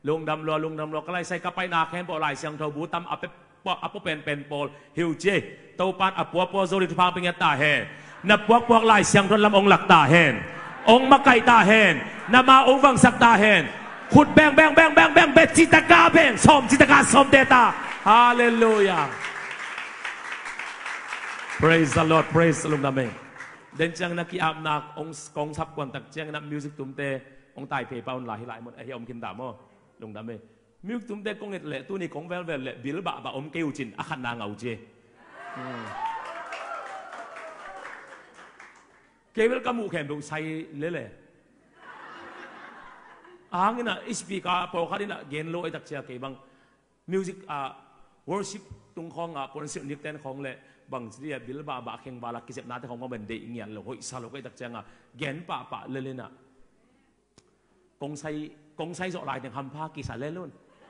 ลุงดำรัวก็ไล่ใส่กระไปนาแขนปอลายเสียงเท่าบูตำอัปเป็นปอลฮิวเจเต้าปานอัปปัวโซลิทุพังเป็นตาเฮนับพวกลายเสียงทนลำองหลักตาเฮนองมาไก่ตาเฮนนามาองวังสักตาเฮนขุดแบงเบจิตกาแบงสมจิตกาสมเดตาฮาเลลูยา praise the Lord praise ลุงดำเองเดินจังนักกีฬานักองกองทัพกวนตักเจียงนักมิวสิกตุ้มเตองตายเพย์เป้าหลายหมดไอ้อมกินดามลุงดำเองมิวสิกตุ้มเตกงเน็ตเละตัวนี้ของเวลเละบิลบะอมเกวจินอาขันนางเอาเจเกวลกามูแขมดูใส่เละอ่างนี่นะอิสปีกาพอเขาดินะเกนโลไอตักเชียเกบังมิวสิกworship ตรงของปนเสียงนิกเต้นของเละบางทีบิลบาเข่งบาลักกิจนาที่ของมันเป็นเดียงเงี้ยเราก็อิสระเราก็ตักเชียงเกนปะเลยนะกงไซโซลายแต่คำพากิสาเล่ลุ่น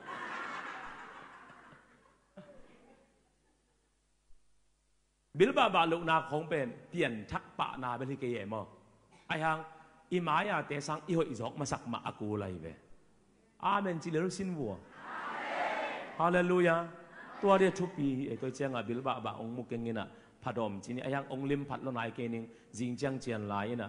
บิลบาลูกนาของเป็นเปลี่ยนทักปะนาเป็นที่เกยมอไอ้ฮังอิมายาเตสังอิโฮอิจอกมาสักมาอากูอะไรเวอาเมนจิเลรุสินวัวฮาเลลูยาตัวเดียทุปีไอ้ตัวเจ้าบิลบาองมุกเงินน่ะพัดอมจีนี่ไอ้ฮังองลิมพัดลนายเกนิงจิงจังเจียนลายน่ะ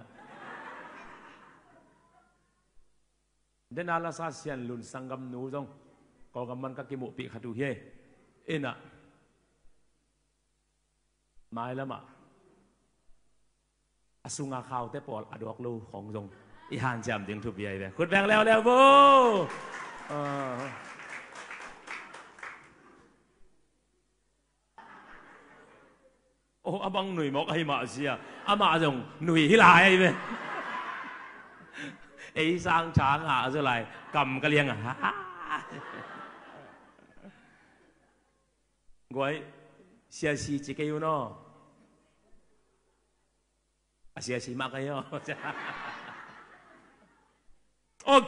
เดนอาลาซาเซียนลุนสังกัมนูจงกอกำมันก็กิมุปีขัดูเฮเอ็น่ะมาแล้วมาอสุงอาข่าวแต่ปอดอดอกลูของจงอีหานจำดึงทุบใหญ่เลยขุดแบงแล้วโบโอ้อาบังหนุ่ยมอกไอ้มาเสียอามาจงหนุ่ยที่ลายไปไอ้สร้างช้างอะไรกำกระเลียงกวยเสียสีจิกอยู่เนาะเสียสีมากเลยอ่ะโอเค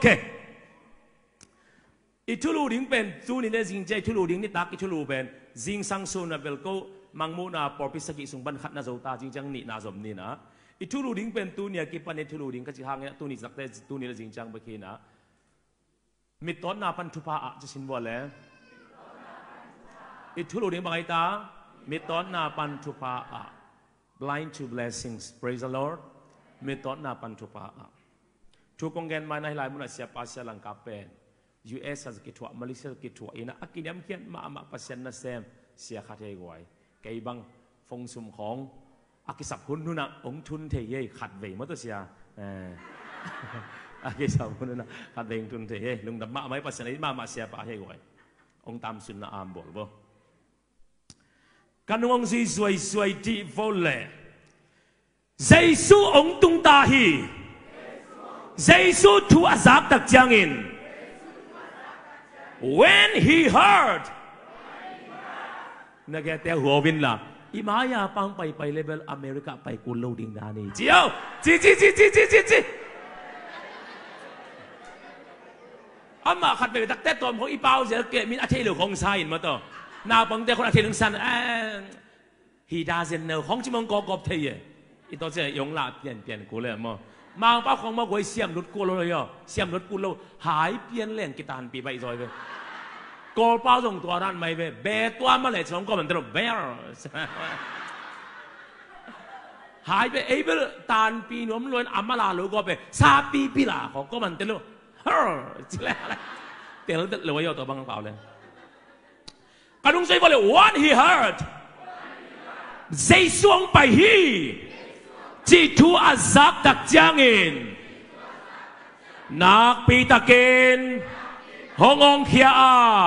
อีทุลูดิ้งเป็นจูนี่เนี่ยจริงใจทุลูดิ้งนี่ตักอีทุลูเป็นจิงสังสูนาเบลโกมังมูนาปอร์พิสกิสุงบันขัดนาโจตาจริงจังนี่นาสมนี่นะอีทุลูดิ้งเป็นตัวเนี่ยกิปันเนี่ยทุลูดิ้งก็จะทางเนี่ยตัวนี้สักแต่ตัวนี้จริงจังเมื่อกี้นะมิตรนาปันทุพะจะสินบัวแล้วอีทุลูดิ้งบางไอตามิตรนาปันทุพะblind to blessings praise the Lord มิตรนาปันทุพะทุกองเงินมาในหลายมุนัสยาปัสยาลังกาเป็น US สักกิจวัตรมาเลเซียกิจวัตรอินะอากินยามเขียนมาปัสยานัสเซมเสียขาดให้กวยไกบังฟงสุมของอากิสับคุณนู่นนะองทุนเทียขัดเวมัตเสียอากิสับคุณนู่นนะขัดเวทุนเทียลุงดำมาไม่ปัสยานี้มาเสียปะให้กวยองตามสุนนะอามบอกบ่กันองซีสวยที่โฟลเลเจสุองตุงตาฮีเจสุทูอาซักตักจังอิน when he heard นักเตะหัววินล่ะอิมายาปังไปเลเวลอเมริกาไปกุลโลดิ้งดานี่เจียวจีอามาขัดไปตักเตะตัวของอีเปาเสียเกมินอาเทลของไซน์มาต่อนาบังแต่คนอาเทลงสันhe doesn't know ของจิมงกอบเทียอีตัวเสียยงลาเปลี่ยนกูเลยมั้งมาป้าของมาไว้เสียมรถกูเลยอ่ะเสียมรถกูเราหายเปลี่ยนแรงกีตาร์ปีไปซอยไปกอลป้าส่งตัวนั้นไม่ไปเบตัวมาเลยสองก็มันตลบเบลหายไปเอเบลตานปีนวมล้วนอามาลาลูกก็ไปซาปีละของก็มันตลบเฮ้อจิแล้วเตียงแล้วเลยว่าย่อตัวบางเปล่าเลยกระดุงใส่ก็เลย what he heard ใจส่วงไปฮีจีทูอาซักตักจังอินนักปีตะเกนฮององเคีย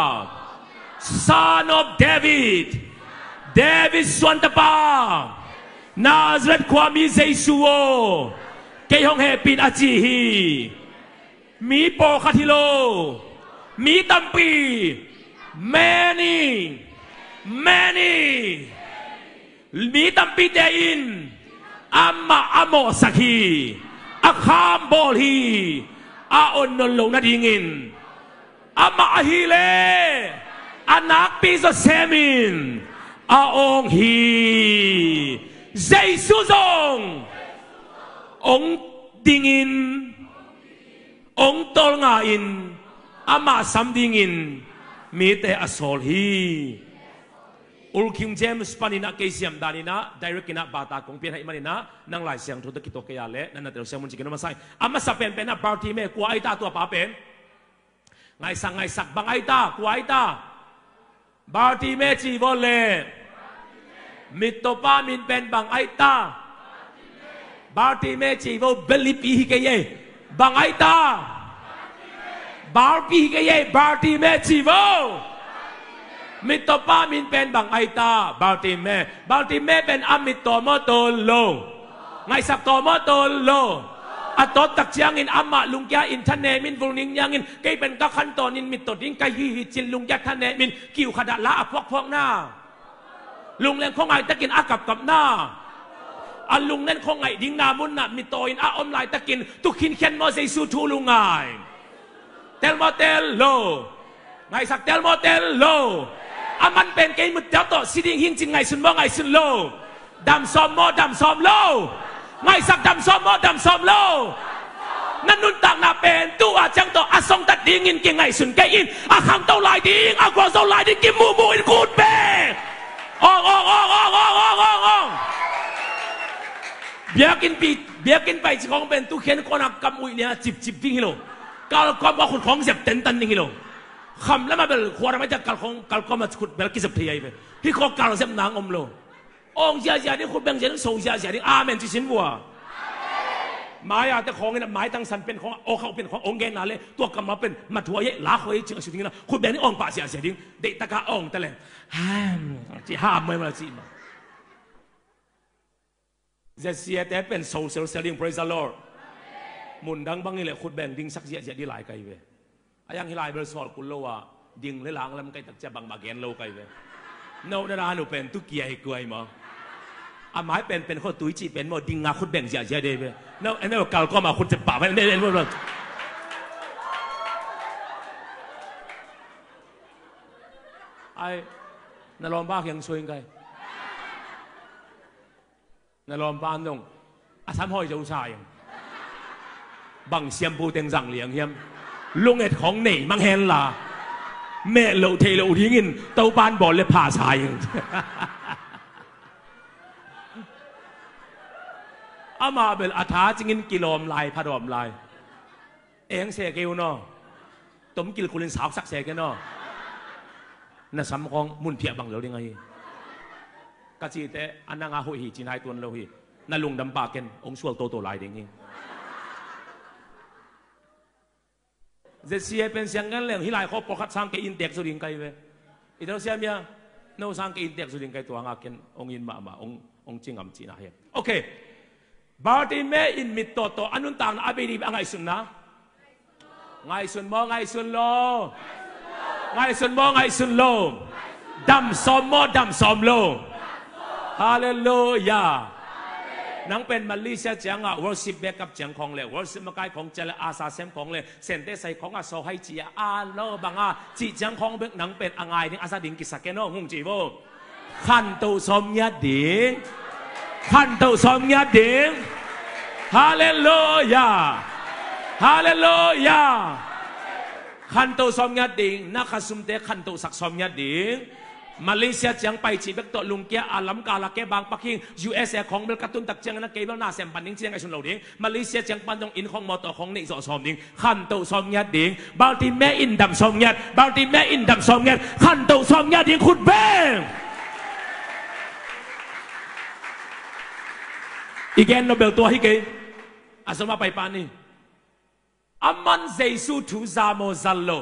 son of David สวนตะปานาซาเรตความมีเจสุโอเกยฮองเฮปินอาจีฮีมีโปคาทิโลมีตัมปี many มีตัมปีเดอินอามาอโมสักฮีอาคามบอลฮีอาอนนลงนาดิงินอามาฮีเลอานักปีศาจเซมินอาองฮีเจสุซงองดิงินองตอลงาอินอามาสัมดิงินมีแต่อสอลฮีอุลคิงเจมส์ปานินะเกษียมดานินะดิเรกินะบาตากงเปียนให้มันนะนั่งหลายเสียงทุกตะกิโตเกียเละนั่นน่ะเดี๋ยวเสียงมันจิกันมาใส่อามาสับเป็นนะบาร์ทีเมกัวไอตาตัวป้าเป็นไงสักบังไอตากัวไอตาบาร์ทีเมจีวอลเล่มิตโตปามินเป็นบังไอตาบาร์ทีเมจีวอลเบลิปีฮิเกเยบังไอตาบาร์ปีฮิเกเยบาร์ทีเมจีวอลมิตโตปามินเป็นบังไอตาบาร์ทีเมเป็นอามิตโตโมโตโลไงสักโตโมโตโลอัตโตตักเชียงอินอามาลุงแกอินทะเนมินบุญนิงยังอินใครเป็นก็ขั้นตอนอินมิตโตดิ้งไกฮิฮิจินลุงแกทะเนมินกิวขดาละพวกหน้าลุงเล่นของไงตะกินอากับหน้าอันลุงเล่นของไงดิ้งนามุนน่ะมิตโตอินอาอมไลตะกินตุกินเขียนโมเสสูทูลุงไงเตลโมเตลโลไงสักเตลโมเตลโลอามันเป็นเกมมุดเจ้าโตสิดิ้งหิงจิงไงสุนบ่ไงสุนโลดำซอมโมดำซอมโลไงสักดำซอมโมดำซอมโลนั่นนุนต่างนาเป็นตัวจังโตอาทรงตัดดิ้งอินกิงไงสุนแกอินอาคำโตลายดิ้งอากวาโตลายดิ้งกิมมูอินกูดเป้ออกเบียกินไปของเป็นตู้เขียนคนกำอุ้ยเนี่ยจิบดิ้งฮิโลกาลความว่าคนของเสียบเต็นตันดิ้งฮิโลคำแล้วมาเป็นขวานไม่จะกาลก็มาขุดแบบกิจเทียไปพี่ขอกาลเสียบนางอมโลองเสียนี่คุณแบ่งเสียงส่งเสียนี่อาเมนจิสินวัวหมายแต่ของนี่หมายตั้งสันเป็นของโอเขาเป็นขององเกนนั่นเลยตัวกำมาเป็นมาถัวเยะลาคอยจึงสุดที่นั่นคุณแบ่งนี่องป่าเสียดิ้งเด็กตะกาองแต่เลยที่ห้ามไม่มาสิมาจะเสียแต่เป็น social selling praise the Lord มุนดังบางนี่แหละคุณแบ่งดิ้งสักเสียดีหลายไกลเว้ยยังฮิลายเบอร์สอดคุณโลว่าดิ้งเลยหลังแล้วมันใกล้ตักจะบางบางแกนโลไกลเว้ยโน้ตนาหนูเป็นตุกเกียร์กล้วยมั้งอาหมายเป็นคนตุ้ยจีเป็นโมดิ้งงาคุณแบ่งเสียเดียวเว้ยโน้ตอันนี้กาลก็มาคุณจะป่าไปเล่นหมดเลยไอ้นารอมบ้ายังช่วยไงนารอมบ้านตรงอาสามห้อยจะอุชายังบังเสียมปูเต็งสั่งเลี้ยงเฮียมลุงเอ็ดของเหน่มังเฮนล่ะแม่เหลาเทเหลาทิ้งินเต้าบ้านบอลเลยผ่าชายยังอามาเบลอาท้าจิงินกิโลมลายพาดอมลายเองเสกเอวเนาะต้มกิลคุลินสาวสักเสกกันเนาะน่ะสำของมุนเพียบังเหลาได้ไงกะจีแต่อันนั้นอาหุยจีนายตัวเราหีนั่นลุงดำปากันองช่วงโตลายเด้งนี่จะเสียเป็นเสียงกันเลยฮิลายเขาปกัดสังเกอินเด็กสุดิงไกเวอีเท่าเสียมีอะโน้สังเกอินเด็กสุดิงไกตัวงาเกนองอินมาองจิงอัมจีน่าเฮโอเคบาร์ติเมอินมิตโตอันนุนต่างอาเบดีไงสุนนะไงสุนโมไงสุนโลไงสุนโมไงสุนโลดำซอมโมดำซอมโลฮาเลลูยานังเป็นมาเลเซียจังอ่ะ worship เบกับจังของเลย worship มาใกล้ของเจริญอาสาเซมของเลยเซนเตใส่ของอ่ะโซให้จีอาโลบังอ่ะจีจังของเบกนังเป็นอะไรนี่อาสาดิ่งกิสเกโนงงจีโบขันตุสมยาดิ่งขันตุสมยาดิ่งฮาเลลูยาฮาเลลูยาขันตุสมยาดิ่งนักสุมเตขันตุสักสมยาดิ่งมาเลเซียจังไปจีเบกตัวลุงเกียอาลัมกาลาเกบางปักกิ่ง USA ของเบลกตุนตักจังนะเกบลนาเซมปันดิ้งเชียงไอชุนเหล่าดิ้งมาเลเซียจังปันตรงอินของมอตของนี่สอสอมดิ้งขันโตสอมยัดดิ้งบางทีแม่อินดำสอมยัดบางทีแม่อินดำสอมยัดขันโตสอมยัดดิ้งขุดเบ้งอีกแกนโนเบลตัวให้เกอาสมาไปปานี่อามันเจสุทูซาโมซัลโล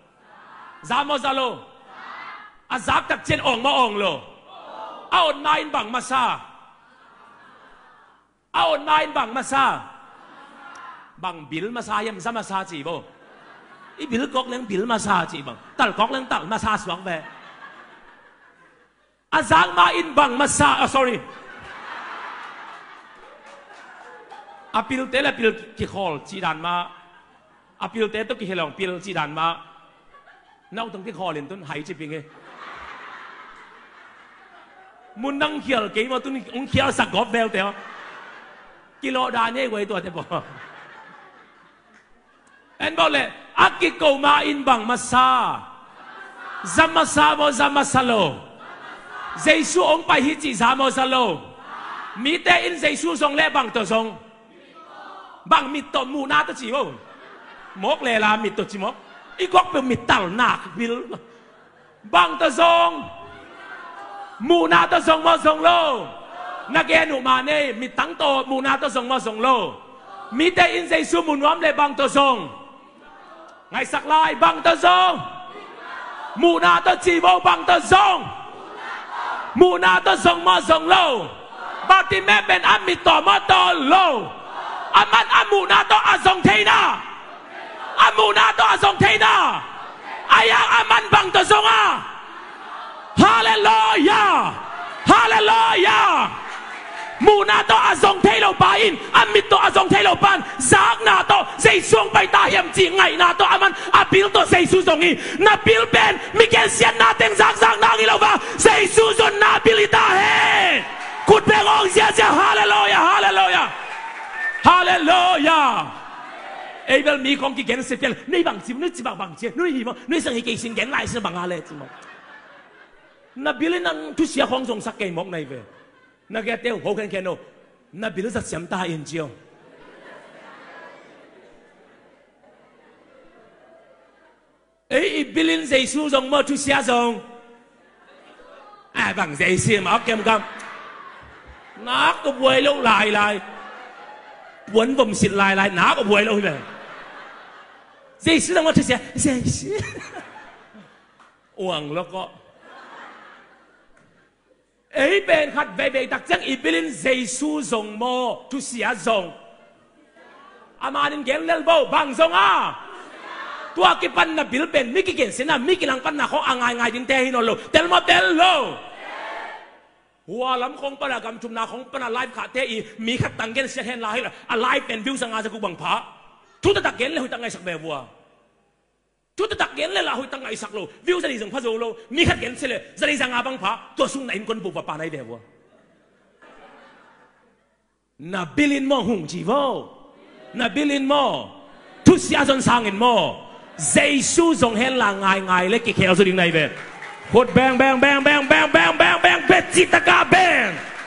อาซักตักเจนอ่องมาอ่องโลเอานายบังมาซาเอานายบังมาซาบังบิลมาซายังซามาซาจีโบอีบิลกอกเลี้ยงบิลมาซาจีบังตัลกอกเลี้ยงตัลมาซาสวงเบอาซักมาอินบังมาซาsorry อาพิลเตละพิลกิคอลจีดานมาอาพิลเตตุกิเฮลองพิลจีดานมาเน่าตั้งที่คอเล่นต้นหายจีเป็นไงมุนนั่งเขียวกี่มาตุ้นองเขียวสักกอบเบลเตียวกิโลดานี่ไว้ตัวเดียว en boleh akiko ma in bang masa zamasa mo zamasalo Giêsu ông bài hít chỉ sao mo salo mi te in Giêsu song le bang to song bang mit to mu na to chỉ vô mốc le la mit to chỉ mốc ít góc bị mit tàu nạc bil bang to song mu na to song mo song lo na ke nu ma ne mit tang to mu na to song mo song lo mi te in Giêsu mu nuam le bang to song ngày sắc lai bang to song mu na to chỉ vô bang to song mu na to song mo song lo bao ti me ben am mit to mo to lo aman amu na to azong thei na amu na to azong thei na ayang aman bang to song a hallelujah hallelujah mu na to azong thei lo pa in amit to azong thei lo pan zak na to sei suang pai ta hiam chi ngai na to aman apil to sei su song i na pil ben mi ken sian na teng zak zak na ngi lo va sei su zon na pilita he kut beng ong sia sia hallelujah hallelujah hallelujah Abel mi kong ki gen se pian nei bang chi nei chi bang chi nei hi mo nei sang hi ke sin gen lai se bang a le chi mo na bilin ang tu sia khong song sak ke mok nei ve na ke teo ho ken ken no na bilin sa siam ta in jiao bilin Giêsu song mo tu sia song bằng Giêsu mà kem cam nó có buổi lâu lại quấn vòng xịt lại nó có buổi lâu vậy Giêsu đang nói thế Giêsu uổng lo có ấy bên khát về đặc trưng Ibelin Giêsu dùng mò tu xia dùng amanin gen lel bo bang dùng à tua cái pan na bil ben mi cái gen sen na mi cái lang pan na ko angai din te hin lo tel mo tel loหัวล้ำคงปนากรรมชุมนาของปนาไลฟ์ขาเตอีมีขัดตังเกนเสียเห็นลายละไลฟ์เป็นวิวสังอาจะกูบังพะทุตตะเกนเลยหุยตังไงสักแบบวัวทุตตะเกนเลยละหุยตังไงสักโลวิวจะได้สังพะโจโลมีขัดเกนเสียเลยจะได้สังอาบังพะตัวสุ่งไหนคนบุบปาไหนแบบวัวนาบิลินโมหุงจีโวนาบิลินโมทุเสียจนสร้างเงินโมเจสูจงเห็นละง่ายเลยกี่เขียวสุดยังไงแบบโคตรแบงเบ็ดจิตกาแบง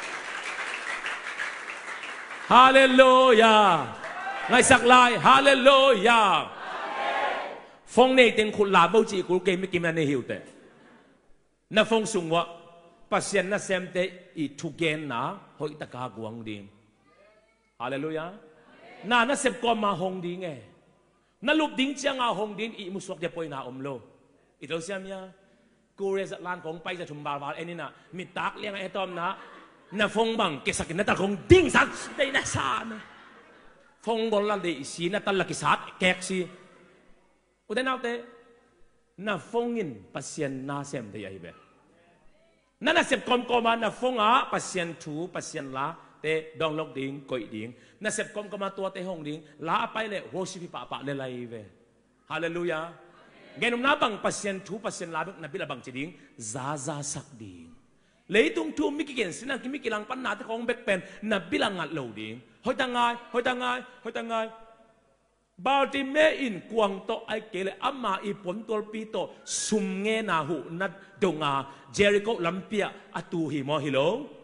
ฮาเลลูยาไงสักลายฮาเลลูยาฟงเนี่ยเต็งขุดลาบูจีกูเกมไม่กินมันในหิวแต่น่าฟงสุงวะปัสยันน่าเซมเตอีทุกเกนนะหอยตะกากวงดิงฮาเลลูยาน่าเซมกอมาหงดิงไงน่าลูกดิงเจียงอาหงดิงอีมุสวกเดปอยนาอมโลอีตัวเสียมยากูเรศลานของไปจะชุมบาลเอ็นี่นะมีตักเลี้ยงไอ้ตอมนะน่ะฟงบังเกสักนัตตาคงดิ้งสักได้น่ะสานฟงบอลลันเดสีนัตตาลักสัตแกกสีอุดนเอาเตน่ะฟงอินปัสยันนาเซมเดียไอเบนั่นน่ะเซมกอมน่ะฟงอ่ะปัสยันทูปัสยันละเตดองลกดิ้งก่อยดิ้งน่ะเซมกอมตัวเตหงดิ้งละไปเลยโฮชิพิปะเลยไลเวฮาเลลูยาเงินน้าบังปัสยันทูปัสยันลาบนับบิลบังจีดิงซาสักดิงเลยตุงทูมิกิเกนสินะกิมิกิลังปันนาที่ของเบกเป็นนับบิลังอัดเหลวดิงหอยตังไงบาลติเมอินกวางโตไอเกลอามาอีผลตัวปีโตซุมเงนาหูนัดดงอาเจริโกลัมเปียอตูฮิโมฮิโล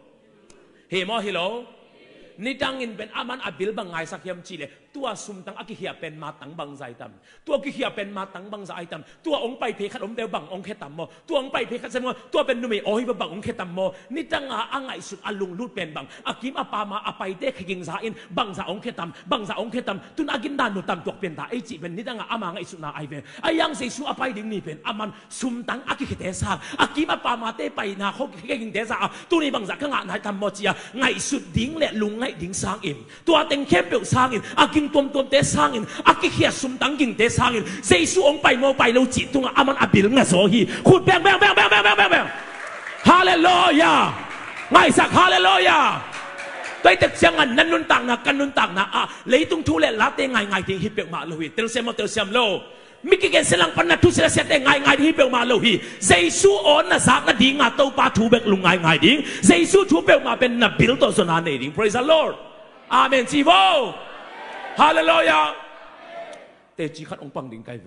นี่ดังอินเป็นอามันอบิลบังไงสักยามจีเลตัวซุมตังอากิเฮียเป็นมาตังบังใจตัมตัวกิเฮียเป็นมาตังบังใจตัมตัวองไปเพคัดอมเดวบังองเคตัมโมตัวองไปเพคัดเสมอตัวเป็นนุ่มโอฮิบังองเคตัมโมนี่ดังอ่างไงสุดอลุงลุดเป็นบังอากิมอาปามาอาไปเดขยิงซาอินบังซาองเคตัมตุนอากินดานุตัมตัวเป็นตาไอจีเป็นนี่ดังอามาไงสุดนาไอเวอายังเสสุอาไปดิ่งนี่เป็นอามันซุมตังอากิเดซาอากิมอาปามาเตไปนาเขาขยิงเดซาตัวนี้บังซาข้างานไหนทำโมจีไงสุดดิ่งและลุงไงดิ่งสร้างอินตัวเต็งเข้มเปลวสร้างอินอากินตัวเตสร้างอินอากิเขียสุมตังกินเตสร้างอินเจสูองไปโมไปเราจิตตรงอามันอบิลงะโซฮีขุดแบงฮาเลลูยาไงสักฮาเลลูยาตัวเด็กเสียงอันนั้นนุนต่างนะกันนุนต่างนะเลยตุงทุเรศละเตงไงที่ฮิเปลมาโลฮีเตลเซมโลมิกิเกนเซลังปันนัทุเสละเสตไงที่ฮิเปลมาโลฮีเจสูออนนะสักนะดิ่งอ่ะตัวปาทูเบกลุงไงดิ่งเจสูทูเปลมาเป็นนับบิลตัวส่วนนั้นเอง praise the Lord อาเมนจีโวฮาเลลูยาเตจิขัดองปังดิ่งไกเว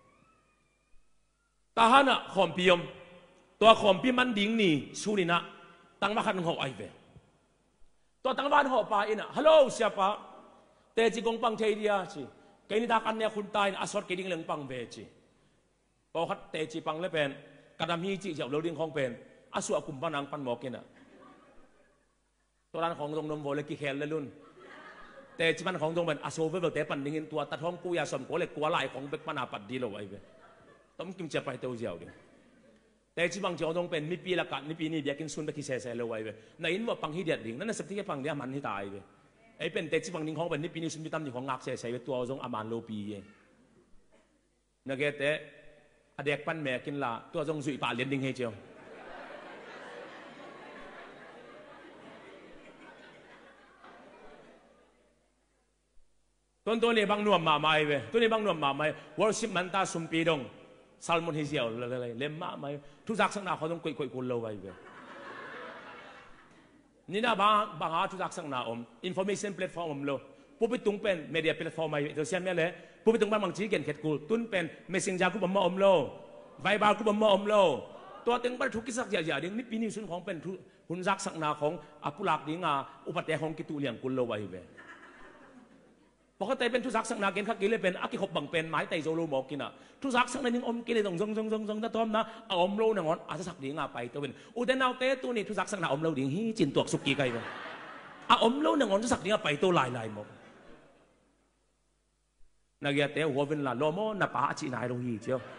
ตาฮันะขอมพิยมตัวขอมพิมันดิ่งนี่สูนี่นะตั้งมาขัดหอไอเวตัวตั้งบ้านหอปาอินะฮัลโหลเสียปะเตจิกองปังเทียจีแกนี่ตากันเนี่ยคุณตายอาสวดแกดิ่งเรื่องปังเวจีพอขัดเตจิปังเลยเป็นกระดำฮีจีเจ้าเราดิ่งของเป็นอาสวดกุมปนังปันหมอกินะตัวนั้นของตรงนมโวเลกิเคลเลยลุ่นแต่จีมันของตรงเป็นอาโซเวเบลแต่ปันดิ่งตัวตัดท้องกูยาสมกูเลยกัวไหลของเบกปนาปัดดีเราไว้เวต้องกินจะไปเต้าเจ้าดิแต่จีบังเจ้าตรงเป็นมีปีละกันมีปีนี้เบียกินซุนไปกิเซเลยไว้เวในอินว่าปังฮีเดียดดิ่งนั่นน่ะสักที่ปังเดียมันที่ตายเวไอ้เป็นแต่จีบังดิ่งของเป็นมีปีนี้ซุนมีตั้มดิ่งของงักเซเวตัวตรงอามันโลปีเองนักเกตแต่อเด็กปั้นแม่กินละตัวตรงสุยป่าเลี้ยนดิ่งให้เจ้าตัวนี้บางหน่วมมาไม่เว้ยตัวนี้บางหน่วมมาไม่วอร์ชิปมันตาสุมปีดงซัลมอนฮิเซียวเลยเล่มมาไม่ทุกสักสังนาเขาต้องคุยกุลเราไว้เว้ยนี่นะบางหาทุกสักสังนาอินฟอร์เมชันแพลตฟอร์มเราผู้ไปตุ้งเป็นมีเดียแพลตฟอร์มไม่ตัวเสียไม่เลยผู้ไปตุ้งบางทีเก่งเข็ดกูตุ้นเป็นเมสเซนเจอร์กูบัมมาเราไวบาร์กูบัมมาเราตัวตึงไปทุกกิจสักอย่างดิ้งนี่ปีนี้ส่วนของเป็นหุ่นสักสังนาของผู้หลักดิ้งอุปถัมภ์ของกิตุเลียงกุลเราไว้เว้ยปกติเป็นทุสักสังนาเกณฑ์ขัดกิเลเป็นอากิขบบังเป็นไม้ไตโซโลหมอกินทุสักสังนานิ่งกิเลตรงซงตะทอมนะโลเนี่ยงอนอาจจะสักดีงาไปตัวเป็นอุเดนเอาเตตัวนี้ทุสักสังนาโลดิ่งฮีจินตัวสุกี้ไก่กันโลเนี่ยงอนจะสักดีงาไปตัวลายหมดนักเรียนเตหัวเป็นละโลโมนับป้าจีนายโลฮีเจ้า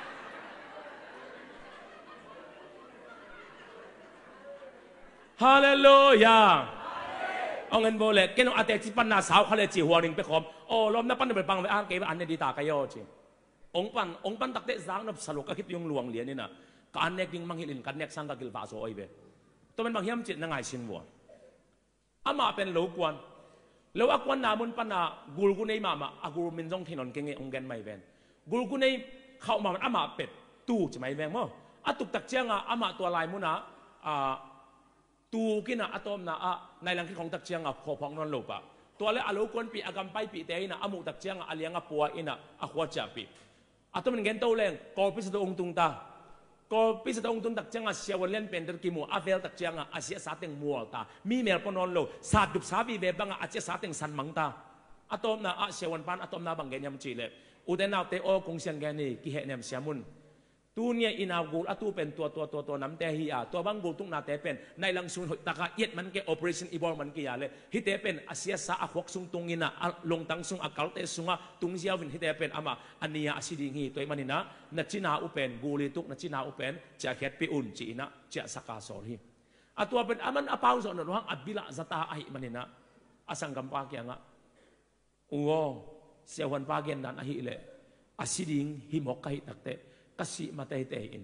ฮาเลลูยาเอาเงินโบเลยเกี่ยวกับอาเตจิปันนาสาวเขาเลยจีหัวหนึ่งไปขอมโอ้ล้อมนับปันไปปังไปอ่านเก็บอันนี้ดีตากระยอจีองปันตักเตะสังนับสรุปก็คิดยงหลวงเหรียญนี่นะการเนกยิ่งมังหิลินการเนกสังกักิลฟาโซไอเบตัวเป็นบางเฮียมจิตนั่งไงชินวัวอามาเป็นโลกวนแล้วอากวนนามุนปันนากูรุกุเนยมากูรุมินจงที่นนเก่งองเกนไม่เวนกูรุกุเนยเข้ามาอามาเป็ดตู้จะไม่เวนมั้งตุกตักเจียงอามาตัวลายมุนะตูกินะอะตอมนะในหลังที่ของตักเชียงพอพองนอนหลบตัวเล็กอาลูกวนปีอากำไปปีเตยนะอามุตักเชียงอาเลียงปัวอินะขวดจับปีอะตอมมันเงินโตแรงกอพิสดองตุงตากอพิสดองตุงตักเชียงเสียวันเล่นเป็นตะกี้มัวเวลตักเชียงเสียสาเต็งมัวตามีเมลปนอนโลสาดุบสาบีเบบางเสียสาเต็งสันมังตาอะตอมนะเสียวันปันอะตอมนะบางเงินยำจีเลยอุดรนาวเตโอกงเชียงแกนี่กิเหเนี่ยเสียมุนตัวเนี่ยอินากูลตู้เป็นตัวน้ำเตหีตัวบางกูลตุ้งนาเตเป็นในหลังซุนหดตะกะเย็ดมันเกอ operation อีบอลมันกี่ยาเลยฮิเตเป็นอาเซียสาอควกซุงตุงอินะลงตังซุงอากาลเตซุงตุงเซียวินฮิเตเป็นอามาอันนี้อาศิดิงฮีตัวมันนี่นะนัจินาอุเป็นกูลีตุกนัจินาอุเป็นจะเข็ดปีอุ่นจีนะจะสกาสอรีตัวเป็นอามันอาเปาสอนนวงอับบิละซาตาไอมันนี่นะอาสังกัมปาเกียงโอ้เสียวันปาเกียนนั้นอหิเลยอาศิดิงหิมอกไกตักเตkasi matay-tayin.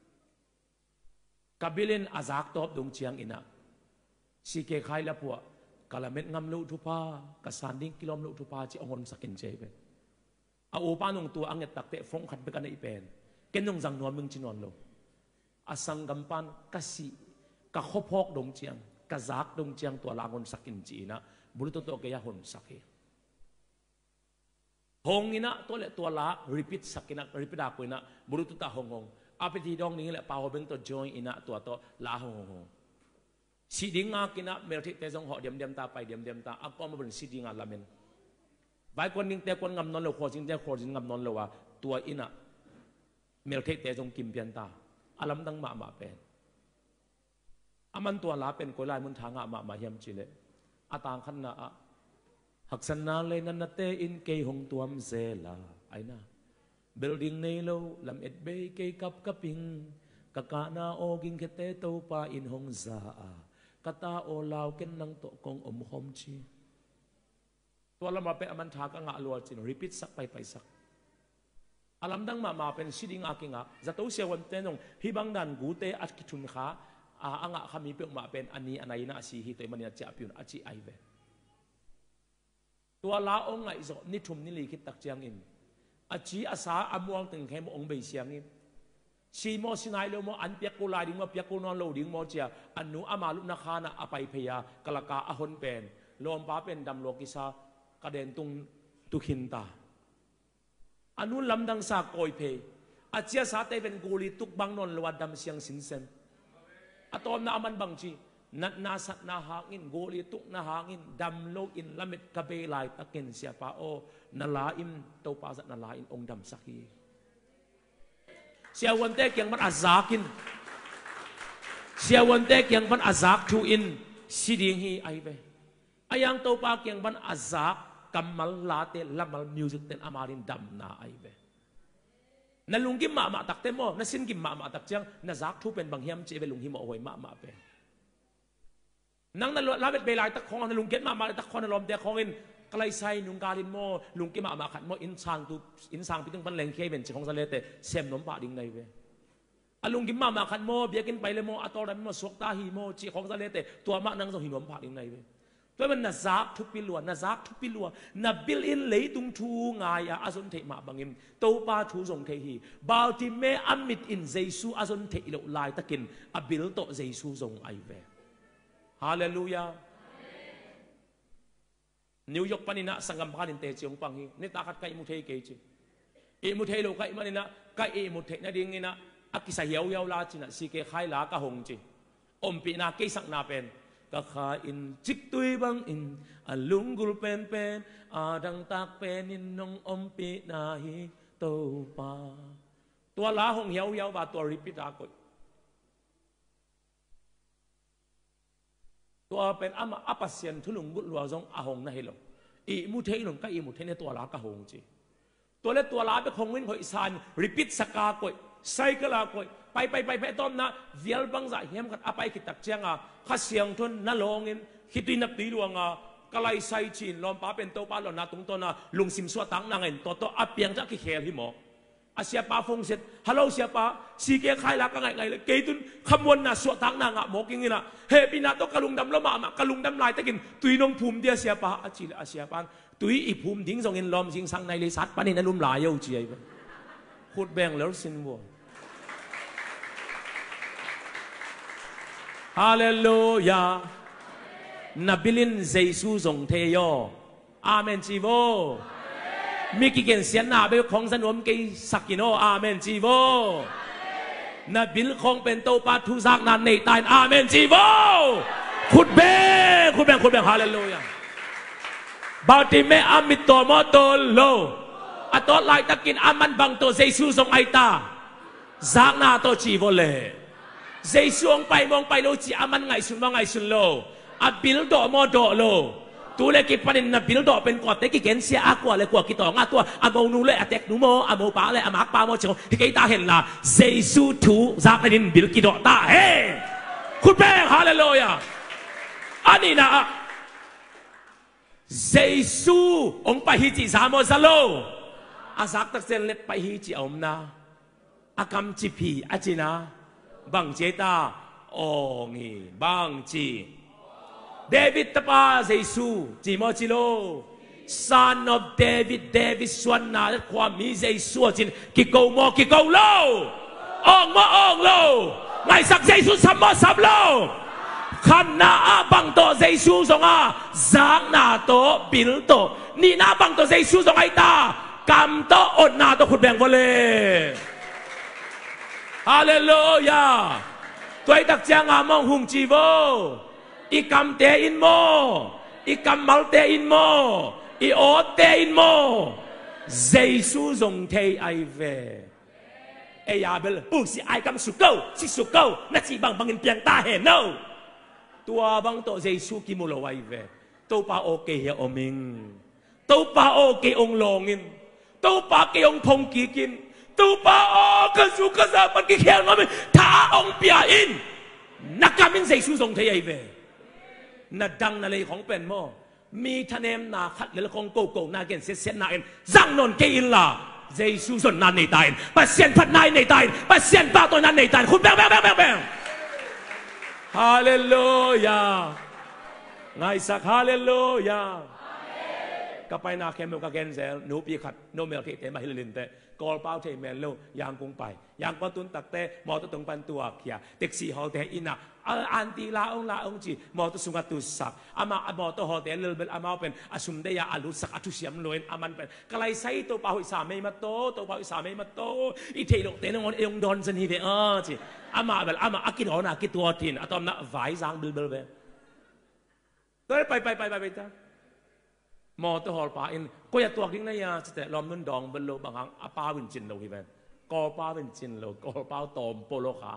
Kabilin azak top dong chiang ina. Si ke khai la po kalamet ngam lu thupa kasanding kilom lu thupa chi ongon sakin chebe. A upa nung tu anget takte phong khat be kana ipen. Kenong jang no ming chinon lo. Asang gampan kasi ka khopok dong chiang kazak dong chiang to langon sakin chi ina. Buluto to kaya hon sakhi. Hong ina to le to la repeat sakina repeat ako ina buruto ta hong apeti dong ning le pawo beng to join ina to la hong si ding nga kina melthi te jong ho dem ta pai dem ta akko ma bun si ding nga lamen bai kon ning te kon ngam non lo kho jing te kho jing ngam non lo wa tua ina melthi te jong kim pian ta alam dang ma pen aman to la pen ko lai mun thanga ma hiam chile atang khan naหักสันนาเลยนันเตอินเกยหงตัวมเซลาไอนะเบลดิงในโลลำเอ็ดเบยเกยกับกับปิงกะกานาโอกิงเคเตโตปาอินหงซากะตาโอลาวเก็นนังโตกงอมหอมชีตัวละมาเป็นอมันทากะงะลัวจินรีพิทสักไปสักอลัมดังมาเป็นชิดิงอากิงะจะตัวเสียวันเตนงฮิบังดันกูเตอัดกิทุนขาอ่างะขามีเปียกมาเป็นอันนี้อันไหนนะสีฮิตมันจะเปียนอจิไอเวตัวลาองไงสนิทุมนิลีคิดตักเจียงอินอาชีอาสาอมวงตึงแค่มองใบเสียงอินชีโมสินายโลโมอันเปียกุลายดิ้งมาเปียกุนอนโลดิ้งโมเจียอันนูอามาลุนาคานะอภัยพยากลกาอหนเป็นลมป้าเป็นดำโลกิสากระเด็นตุงตุขินตาอันนู้นลำดังสากโอยเพอาเจียสาเตเป็นกูลีตุกบังนนลวดดำเสียงสินเซมอะตอมนามันบังจีนัดนาสัตนาหางินกูลีตุกนาหางินดำโลกินละเม็ดกระเบลายตะเกินเสียปาโอนาลาอิมโตปาสัตนาลาอินองดำสักีเสียวันเตกยังมันอาซากินเสียวันเตกยังมันอาซากทูอินสิดิงฮีไอเวอายังโตปายังมันอาซากกัมมัลลาเตละมัลมิวสิกเตนอามารินดำนาไอเวนั่นลุงกิมมาตักเต็มโมนั่นสินกิมมาตักเจียงนั่นซักทุเป็นบางเฮียมเจเป็นลุงหิมโอ้ยมาเป็นนั่งนั่นลาเวทเบลายตักของนั่นลุงเก็ตมาตักของนั่นลมเดียของอินกลายไซนุงการินโมลุงกิมมาขัดโมอินซางพิถึงปันแรงเคเป็นเจ้าของทะเลเตเซมน้ำปาดิ่งในเวลุงกิมมาขัดโมเบียกินไปเลยโมอัตโตรันโมสวกตาฮีโมเจ้าของทะเลเตตัวมานั่งส่งหินน้ำปาดิ่งในเวตัวมันน่าซักทุกปีลัวน่าซักทุกปีลัวน่าบิลอินเลยตุงทูงายอาสนเทมาบังอิมโตปาทูส่งเทฮีบาวที่เมอัมมิดอินเจซูอาสนเทอิโลลายตะกินอาบิลโตเจซูส่งไอเวฮาเลลูยานิวยอร์กปานินะสังกัมพานินเตจิองปังฮีนี่ตาขัดไก่มุเทเกจิอิมุเทโลไก่มันนี่นะไก่อิมุเทนะดิ่งนี่นะอักกิสายเยาวลาจินะสิเกขายลากะหงจิอมปีนาเกสักนาเป็นก็ขาอินจิกตุยบังอินอลุงกุลเป็นอาดังตากเป็นอินนงอมปีนาฮีโตปาตัวลาหงเหี่ยวบาตัวริปิตากอยตัวเป็นอาปัสเซียนทุลุงกุลวาจงอาหงนะเฮลอีมุเทหลงก็อีมุเทในตัวลากะหงจีตัวเล็กตัวลาเป็นคงวินหอยซานริปิตสกากอยไซกลากอยไปต้นนะเวียลบังจ่าเฮียมกันอาไปคิดตักเจียงข้าเสียงทุนนั่ลงอินคิดตีนับตีดวงกลายไซชินลมป้าเป็นโตป้าหล่นนาตรงต้นลุงซิมสวตังนางเงินตัวอาเปียงจะกี่เขลหิมอกอาเสียป้าฟงเสร็จฮัลโหลเสียป้าสีเกขายลักไงเลยเกตุนขมวนน่ะสวตังนางหมอกอย่างนี้นะเฮปีนาโตกะลุงดำละมากะลุงดำลายตะกินตุยนงภูมิเดียเสียป้าอาจิลอาเสียป้าตุยอีภูมิทิ้งส่งเงินลมสิงสังในเลยสัตว์ป้านี่นั่นลุ่มหลายเยอะจีไอ้พูดแบ่งแล้วสินวัวฮาเลลูยานับบิลินเจซูส่งเทโยอาเมนจีโวมีกี่เกณฑ์เสียหน้าไปของสนมกีสักกิโนอาเมนจีโวนับบิลคงเป็นโตปาทุสักนันในตายอาเมนจีโวขุดแบงฮาเลลูยาบาวติเมอามิโตมอโตโลอัตโตไลตะกินอามันบังโตเจซูส่งไอตาสักนาโตจีโวเลเจซูองไปมองไปโลจีอามันไงสุนโลอาบิลโดโมโดโลตัวเล็กปันนับบิลโดเป็นกอดเต็กเกนเสียอากว่าเลยกว่ากี่ต่องาตัวอามนูเลยอเต็กนูโมอามปาเลยอามากปาโมเชงที่กี่ตาเห็นละเจซูทูจากในดินบิลกี่ดอกตาเฮ้คุณแม่ฮาเลลูยาอันนี้นะเจซูองไปฮิจิสามอซาโลอาซักตักเซนเล็บไปฮิจิอมนาอากำจิพีอาจินาบังเจตาโอ้งี้บังจีเดวิดตาปาเจซูจีโมจิโล Son of David สวนนาความมีเจซูจินกิโกโมกิโกโลองโลไงสักเจซูสัมมาสัมโลขันนาบังโตเจซูสงจางนาโตบิลโตนี่นาบังโตเจซูสงไอตากำโตอดนาโตขุดแบ่งวเลฮาเลลูยาตัวตักเจียงมองหุงจีโวอีกำเตอินโมอีกำมัลเตอินโมอีโอเตอินโมเจซูทรงเทไอเวเอียาเบลปุ๊สิไอกำสุกเกานัดจีบังเงินเปียงตาเห็นโนตัวบังโตเจซูกิมุโลไอเวตัวปาโอเกยอมิงตัวปาโอเกองลงินตัวปาเกองพงกีกินตัวปาโอกสุกซาปันกิเขียนมาเป็นท้าองเปียอินนักการมินเจซูทรงเทไอเวนัดดังนาเลยของเป็นโมมีทะเนมนาขัดเลยของโกนาเกนเสียนาเอ็นจังนนเกอินล่ะเจซูส่วนนั้นในตายปัสเซียนพัดนายในตายปัสเซียนป้าตัวนั้นในตายคุณแบงฮาเลลูยาไงสักฮาเลลูยาก็ไปนาเคมกาเกนเซลนูปีขัดโนเมลที่เตมาฮิลินเตกอลเป้าเทแมนโลยางกงไปยางปตุนตักเตมอตตรงปันตัวเขียเด็กสี่ฮอลเตอินะอันตีลาองจีมอตสุงัตุสักอามอตฮอลเตเลเบลอามาเป็นอสุมเดียอาลุสักอทุเสียมลอยอามันเป็นกลายไซตัวเป้าอิสาไม่มาโตตัวเป้าอิสาไม่มาโตอีเทโลเตนงอนเองดอนสันฮีเวจีอามาเบลอามาอากินหอนากิตัวทินอะตอมนะไวซางเบลเบตัวไปจ้ามอตัวฮอลปาอินก็อย่าตัวกิ้งนะยาแต่ลอมนุ่นดองเบลโลบางครั้งอาป้าวินจินโลฮิเวนกอป้าวินจินโลกอป้าตอมโปโลขา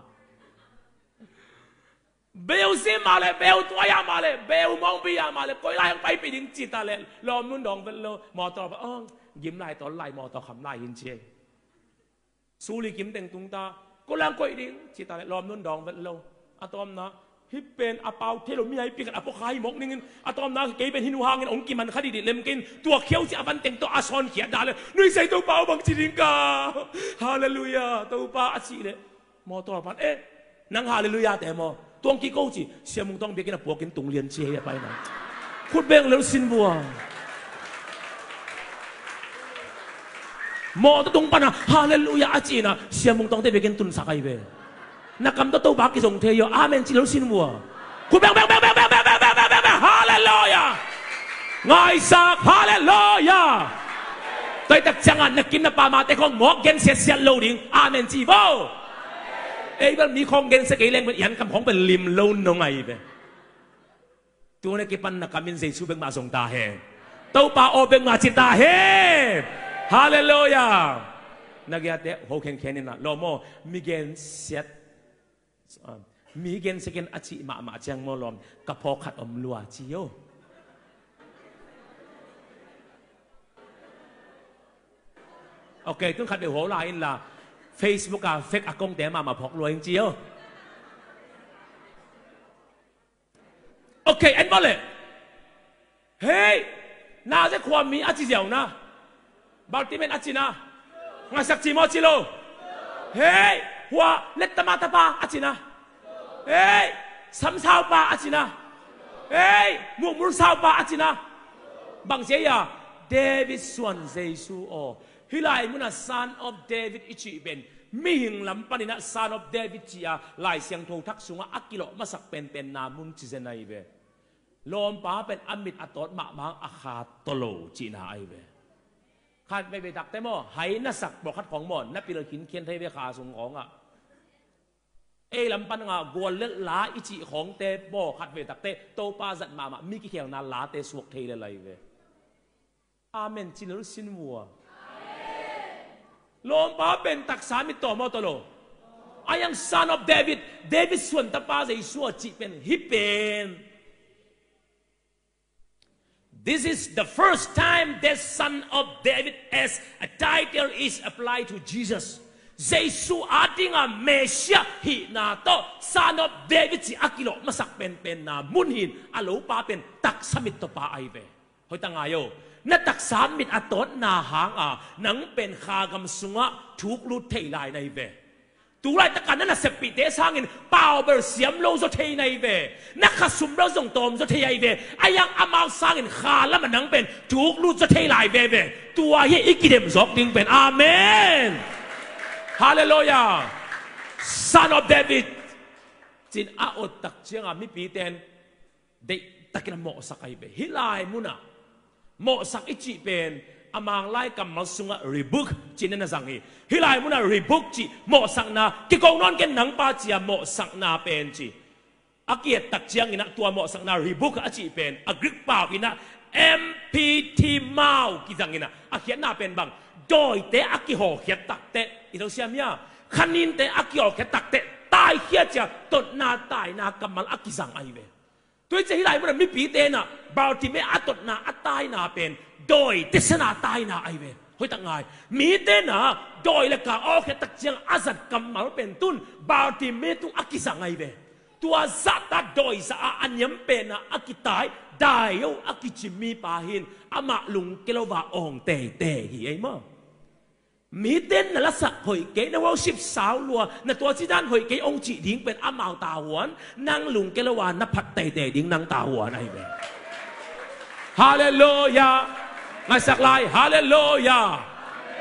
เบลซิมาเลยเบลตัวยามาเลยเบลมองปียามาเลยก็ไล่ไปดิงจิตาเลยลอมนุ่นดองเบลโลมอตัวยิ้มไล่ตอนไล่มอตัวคำไล่ยินเชียสูริกิมเต็งตุงตาก็ลังก็ดิงจิตาเลยลอมนุ่นดองเบลโลอะตอมนะฮิปเป็นอาเปาเทโลมีไอปีกันอาปคายมกนึงอะตอมนะเกย์เป็นฮินูฮางินองกิมันคดีดิเลมกินตัวเขียวสิอาวันเต็งตัวอาซอนเขียดาเลยนุ้ยใส่ตัวเปาบังจิริงกาฮาเลลูยาตัวเปาอาชีเลยมอตัวพันนังฮาเลลูยาแต่มอตัวกี่กูจีเสียมึงต้องเบียกินพวกกินตุงเลียนเชียไปนะคุณเบ่งแล้วสินบัวมอตัวตรงปนะฮาเลลูยาอาจีนะเสียมึงต้องได้เบียกินตุนสักไอเบนักกำตัวบากิส่งเทียอาเมนจิลสินวัวคุณแบงฮาเลลูยาไงสักฮาเลลูยาตัวตักจังอันนักกินนับปามาแต่ของหมอกเกนเสียเสียโลดิงอาเมนจีโบมันมีของเกนสเกลเลงเป็นยันคำของเป็นลิมโลนงไงเบตัวนักกิปันนักกำมินเซซูเบงมาส่งตาเฮตัวปาโอเบงมาจิตาเฮฮาเลลูยานักยาเตะโฮเคนเคนนี่นะโลโมมิเกนเซียมีเกณฑ์สเกนอาชีมาเจียงมอลอมกับพอขัดอมลัวจีโอโอเคต้องขัดไปหัวลายละ Facebook กับเฟกอากงแต่มาพอกลัวจริงจีโอโอเคเอ็นบอลเลยเฮ้ยน่าจะความมีอาชีเดียวนะบาลติเมนอาชีนะงานสักจีมอจิโลเฮ้ยหัวเล็ดตมาตาปาอาจินะเฮ้ยซ้ำสาวปาอาจินะเฮ้ยมุสาวปาอาจินะบางเสียเดวิดส่วนเยซูโอฮิไลมุนะ son of David อิจิเป็นมีหิงลำปนินะ son of David จียลายเสียงโททักสุงอักกิโลมาสักเป็นนามุนจิเซนไอเวลมป้าเป็นอมิตอตอดมาอาคาตโลจีนาไอเวขาดไปดักแต่หม้อไหนัสักบอกขัดของหมอนนับปีละขินเคียนไทยเวขาส่งของลำปันกวนเล็ดล้าอิจิของเตบ่ขัดเวดักเตโตปาจัดมามีกี่เขียวนาล้าเตสวกเทเลไลเวอาเมนจินรุสินวัวลมป้าเป็นตักสามิตอมอตโลอายัง son of David ส่วนตาป้าใจสัวจิเป็นฮิเป็น This is the first time that son of David as a title is applied to Jesus เยซูอาดิงาเมเซียฮินาโต son of David สิอากิโลมาสักเป็นนามุนหินอาลูป้าเป็นตักสมิตตป้าไอเวเฮ้ยตั้งไงโยนัตักสามิตอตอนนาหางนังเป็นขากำสุงะทุกลุดเทลายในเวตัวไรตะกันนั่นน่ะเสพติดสร้างเงินเปล่าเบอร์เสียมโลโซเทในเวนักขสุมเราส่งตอมโซเทไอเวไอยังอามาสร้างเงินขาแล้วมันนังเป็นทุกลุดโซเทลายเวตัวเฮอีกิเดมซอกดิงเป็นอาเมนฮาเลลูยา son of David จินอาอดตักเชียงมีปีเตนเด็กตะกินหมอสักไอเวฮิลายมุนะหมอสักอิจิเป็นอามางไล่กำมัลสุงะรีบุกจีนนั่นสังฮีฮิลายมุนะรีบุกจีหมอสักนากิกงนอนกันหนังปาจีหมอสักนาเป็นจีอาเกียตักเชียงอินะตัวหมอสักนารีบุกอาจีเป็นอักริกป่าวอินะ MPT มากิจังอินะอาเขียนนาเป็นบางโดยเตอากิโหเขียตักเตอิเราเสียมียขันินเตอากิโหเขียตักเตตายเขียจะตดนาตายนากำมัลอากิจังไอเวตัวเจ้าฮิลายมุนะมีปีเตนะบาวที่ไม่อัตนาอัตตายนาเป็นโดยเทศนาตายนาไอเวเฮ้ยตั้งไงมีเตนะโดยละกาโอเคตักเจียงอาซัดกำมาเป็นตุนบาวที่ไม่ตุอากิสังไอเวตัวสัตว์โดยสะอันยำเป็นนะอากิตายได้ยอากิจิมีปาหินอามาลุงเกลวาองเตหิไอมั้งมีเต้นนั่นละสักหอยเกยนว่าสิบสาวลัวนั่นตัวที่ด้านหอยเกยองจีดิ้งเป็นอามาตาหวนนางลุงเกลวานับผัดเตดิ้งนางตาหวนไอเวฮาเลลูยามาสักลายฮาเลลูยา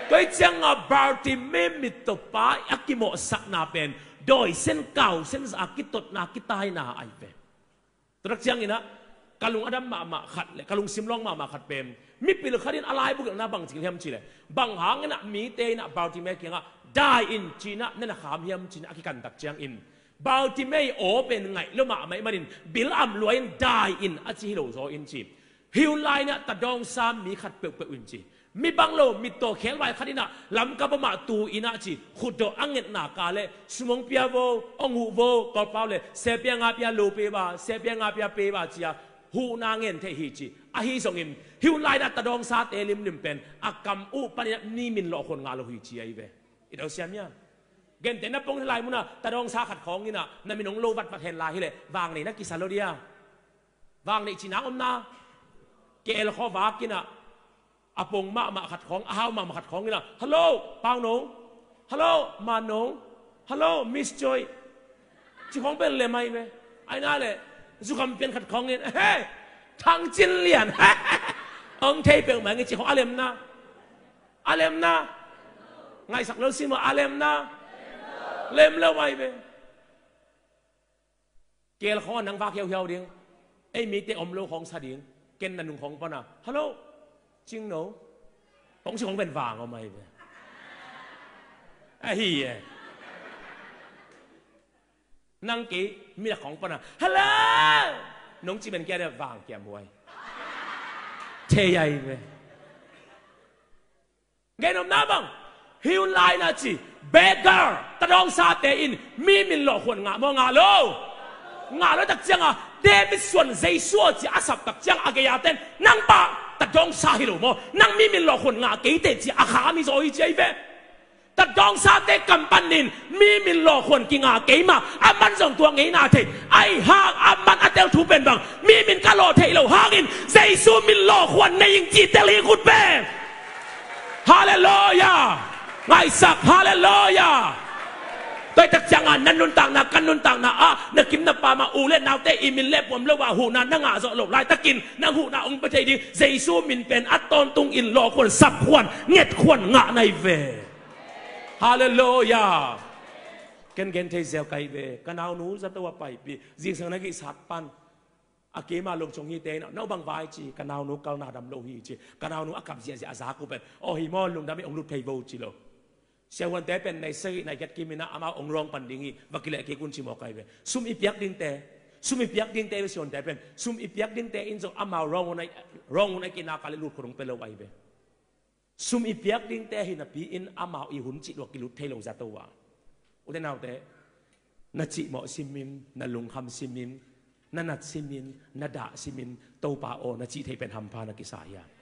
ก็จังบาร์ติเมมิตตป้าอักิโมสักนาเป็นโดยเส้นเก่าเส้นสักกิตดนากิตายนาไอเปตรักจังอินะกาลุงอดัมมาขัดเลยกาลุงซิมลองมาขัดเป็นมิปิลขัดินอะไรบุกนะบางสิ่งที่ทำจีเลยบางหางนะมีเตนะบาร์ติเมกิงะได้อินจีนะนั่นนะขามยำจีนะกิกันตักจังอินบาร์ติเมโอเป็นไงแล้วมาไม่มาดินบิลอัมลอยได้อินอาจิฮิโลโซอินจีฮิวไลเนี่ยตัดดองซามมีขัดเปลือกอินจีมีบางโลมีตัวเขียนไว้ขัดินะลำกับมาตูอินาจีขุดโดอังเงินหน้ากาเลสมองเปียโวองหูโวกอลเปล่าเลยเซเปียงอาเปียโลเปบาเซเปียงอาเปียเปบาจียหูนางเงินเทหิจีอาฮิสงอิมฮิวไลนะตัดดองซาเตลิมเป็นอากรรมอุปนิยนี่มินหลอกคนงานโลหิจีไอเวอิดเอาเสียมี่เกณฑ์แต่นับปงที่ลายมุนะตัดดองซาขัดของนี่นะนั่นมีน้องโลวัดประเทศลายฮิเลวางนี่นักกิสาโลเดียวางนี่จีนังอมนาเกลข้อวากินะอาปงมาขัดของอ้าวมาขัดของนี่นะฮัลโหลปางหนงฮัลโหลมาหนงฮัลโหลมิสจอยจีของเป็นเลยไหมเว้ยไอ้น่าเลยสุขมเป็นขัดของนี่เฮ้ทางจินเลียนองเทเป็นเหมือนจีของอาเลมนะอาเลมนะไงสักเรื่องสิมาอาเลมนะเลมแล้วไว้เว้ยเกลข้อนังฟ้าเขียวๆดิ้งไอ้มีเตอมโลของสะดิ้งเกณฑ์นันหนุ่งของปนะฮัลโหลจริงหนูผมชื่อของเป็นวางเอาไหมไอ้เหี้ยนั่งกี้มีแต่ของปนะฮัลโหลน้องจีเป็นแกได้วางแกมวยเทใหญ่ไหมเกณฑ์นมน้ำบังฮิวไลน่าจีเบเกอร์ตะดองซาเตอินมีมินหลอกคนงามองาโลงาโลตักจังอ่ะเดมิส่วนใจซัวจีอาสับตักจังอากยาเต้นนั่งปะตัดดองซาฮิโลโมนั่งมีมินหลอกคนงาเกยเตจีอาขามีโซอิเจเวตัดดองซาเตกัมปันนินมีมินหลอกคนกิงาเกยมาอามันส่งตัวไงนาเทไอฮากอามันอเตลทูเป็นบังมีมินกาโลเทโลฮากินใจซัวมินหลอกคนในยิงจีเตลีกุดเป้ฮาเลลูยาไงสักฮาเลลูยาตัวตักจังอันนั้นนุนต่างนักกันนุนต่างนักนักกินนับปามาอูเล่นนาวเตอิมินเล็บผมเล่ว่าหูนั้นนั่งอาสโลบลายตะกินนั่งหูนาองค์ประเทศดีเจซูมินเป็นอัตตอนตุงอินหลอกคนสับควนเงียดควนงะในเวฮาเลลูยาเกณฑ์เทเซลไกเวกันเอาหนูจะตัวไปปีจิงสังนักกิสัตปันอาเกมาลงชงฮีเตนะน้องบังไวจีกันเอาหนูเกาหน้าดำโลฮีจีกันเอาหนูอากับเสียอาซากูเป็นโอฮิมอลลุงดำไม่องลุดเทโวจีโลเชื่อวันแต่เป็นในซื้อในกัดกิมินะอามาองรองปันดิ่งวักิเลเกกุนชิมอกไกเวซุมอีเปียกดิ่งแต่ซุมอีเปียกดิ่งแต่ส่วนแต่เป็นซุมอีเปียกดิ่งแต่อินโซอามารองในกินาคาลิลุดขนมเปลวไอเวซุมอีเปียกดิ่งแต่หินาปีอินอามาอีหุนจิตวกิลุดเทลงจัตัวอุเทนเอาแต่นัจิหมอซิมินนัลุงคำซิมินนัดซิมินนัดาซิมินโตปาโอนัจิเทเป็นฮัมพานักิสายา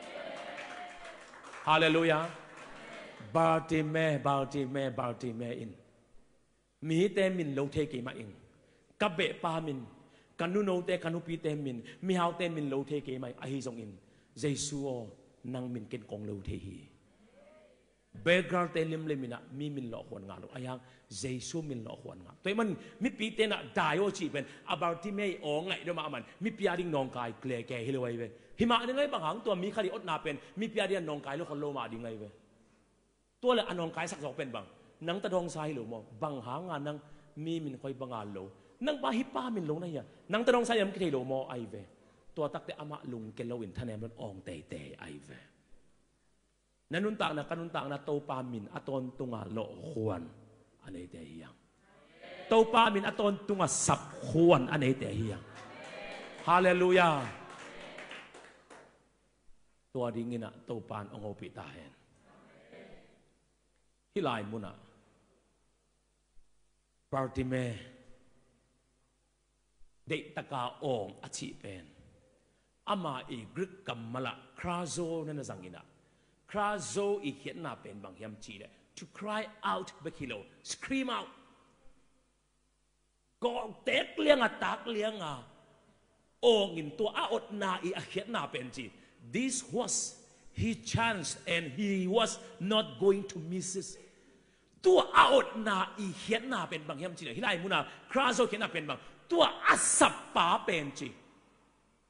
ฮาเลลูยาบาร์ติเมอินมีเตมินโลเทกิมาอิงกับเบปามินกันนุโนเตกันนุปีเตมินมีฮาวเตมินโลเทกิมาอหิซงอินเจสัวนังมินเกนกองโลเทฮีเบเกอร์เตลิมเลมินะมีมินหลอกคนงานอายังเจสัวมินหลอกคนงานตัวมันมีปีเตนะได้โอจีเป็นบาร์ติเมอองไงเดี๋ยวมามันมีปีอาดิงนองกายเกลี่ยแก่ฮิโลไวเวหิมะยังไงบางหางตัวมีคดีอดนาเป็นมีปีอาดิงนองกายแล้วคนโลมาดิงไงเวตัวเลยอันนองกายสักสองเป็นบางนังตะดองสายหรือมอบางหางานนังมีมินคอยบางงานโลนังปาฮิป้ามินโลนั่นยังนังตะดองสายยังไม่เคยโลมอไอเวตัวตักแต่อามาลุงเกลวินท่านแอมมันอองเตะไอเวนั่นนุนต่างนะกันนุนต่างนะโตปามินอตอนตุงาโลขวนอันนี้เตะยังโตปามินอตอนตุงาสับขวนอันนี้เตะยังฮาเลลูยาตัวดิ้งนะโตปานองโอปิตาเห็นที่ลายมุนะบาร์ติเมเด็กตะกาองอาชีเป็นอามาอีกรึกกัมมาละคราโซนั่นนะสังกินะคราโซอีเขียนหน้าเป็นบางยามจีเลย to cry out เบกิโล scream out ก็เต็กเลี้ยงตักเลี้ยงองอินตัวอดนาอีเขียนหน้าเป็นจี this was his chance and he was not going to miss it ตัวอดนาอีเขียนหน้าเป็นบางยามจีเลยที่ไรมุนาคราโซเขียนหน้าเป็นบางตัวอัศปาเป็นจี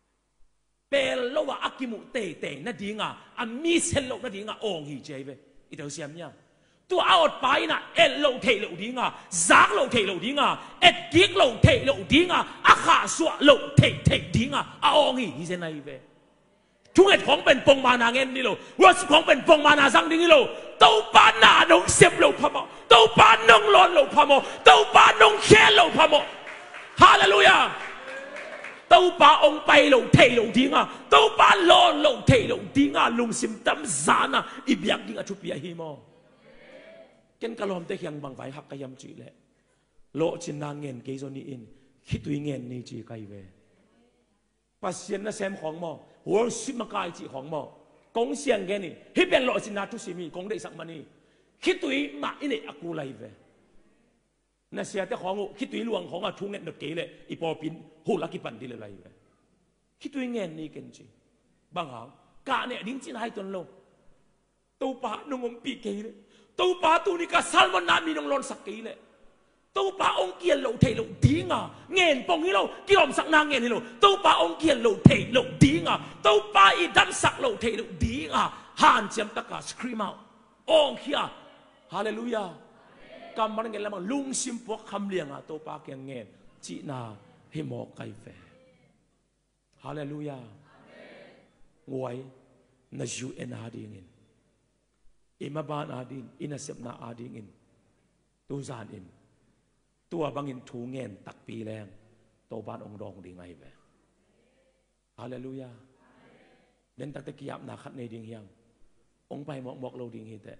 เป็นโลว่าอักิมุเตนั่นดีงาอามีเซลโลนั่นดีงาองฮีเจเวอีเดียวเสียมเนี่ยตัวเอาไปนะเอ็ดโลเทโลดิ้งอ่ะซักโลเทโลดิ้งอ่ะเอ็ดกิ๊กโลเทโลดิ้งอ่ะอาขาสวะโลเทดิ้งอ่ะเอางี้ที่เซนไอเวทุกเอ็ดของเป็นปงมานาเงินนี่โลวัสของเป็นปงมานาสังดิ้งนี่โลตัวปานาดงเสียบโลพะโมตัวปานงลอนโลพะโมตัวปานงแค่โลพะโมฮาเลลูยาตัวปาองไปโลเทโลดิ้งอ่ะตัวปาลอนโลเทโลดิ้งอ่ะลุงซิมตัมซานะอีเบียกดิ้งอ่ะชุบเปียฮิโมเกณฑ์กลอมแต่ยังบางไฟหักกยำจีเละโลจินนางเงินเกยโซนีอินคิดตัวเงินนี่จีไกเวปัสเซียนน่ะเซมของหมอหัวซิมกายจีของหมอกงเสียงเงินนี่ฮิเป็นโลจินนาทุสิมีกงได้สักมันนี่คิดตัวมาอินเนอกูไลเวน่ะเสียแต่ของคิดตัวลวงของอ่ะทุ่งเงินเด็กเกยเลยอีปอปินหูลักกิปันดีเลยไลเวคิดตัวเงินนี่เกณฑ์จีบางหางกะเนี่ยดิ้งจีนให้จนโลตัวปะนุ่งปีเกยเลยตัวปาตัวนี้ก็ซัลมันนามีนองลอนสักกี่เลยตัวปาองเกียนโลเทโลดิ้งอ่ะเงินปองนี่โลกี่อมสักนางเงินนี่โลตัวปาองเกียนโลเทโลดิ้งอ่ะตัวปาอีดันสักโลเทโลดิ้งอ่ะฮันเจมตะกาสครีมเอาองเฮียฮาเลลูยากำมันเงินแล้วมันลุงซิมพวกคำเลี้ยงอ่ะตัวปาเกียงเงินจีนาให้หมอกไก่แฝฮาเลลูยางวยนาจูเอ็นฮาดิ้งเงินอิมาบานอาดินอินาเซบนาอาดิงินตูซานอินตัวบางอินทูเงินตักปีแรงตัวบ้านองรองดีไงเว้ฮาเลลูยาเดินตักตะกี้ยับนาคัดในดิ่งยังองไปบอกเราดิ่งฮิต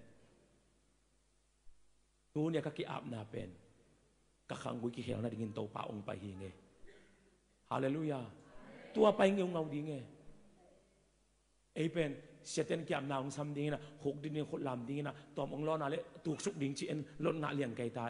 ตัวเนี่ยก็กี่อาบนาเป็นก็ขังกุยกี่เขียวนาดิ่งตัวป่าองไปฮิงเงฮาเลลูยาตัวไปเงาเงาดิ่งเงไอเป็นเสียเต็นกี่อาบนาองซ้ำดิ่งนะหกดิ่งเนี่ยคนลำดิ่งนะตัวองล้อนาเลตุกสุกดิ่งจีเอ็นล้นงาเลี้ยงไก่ตา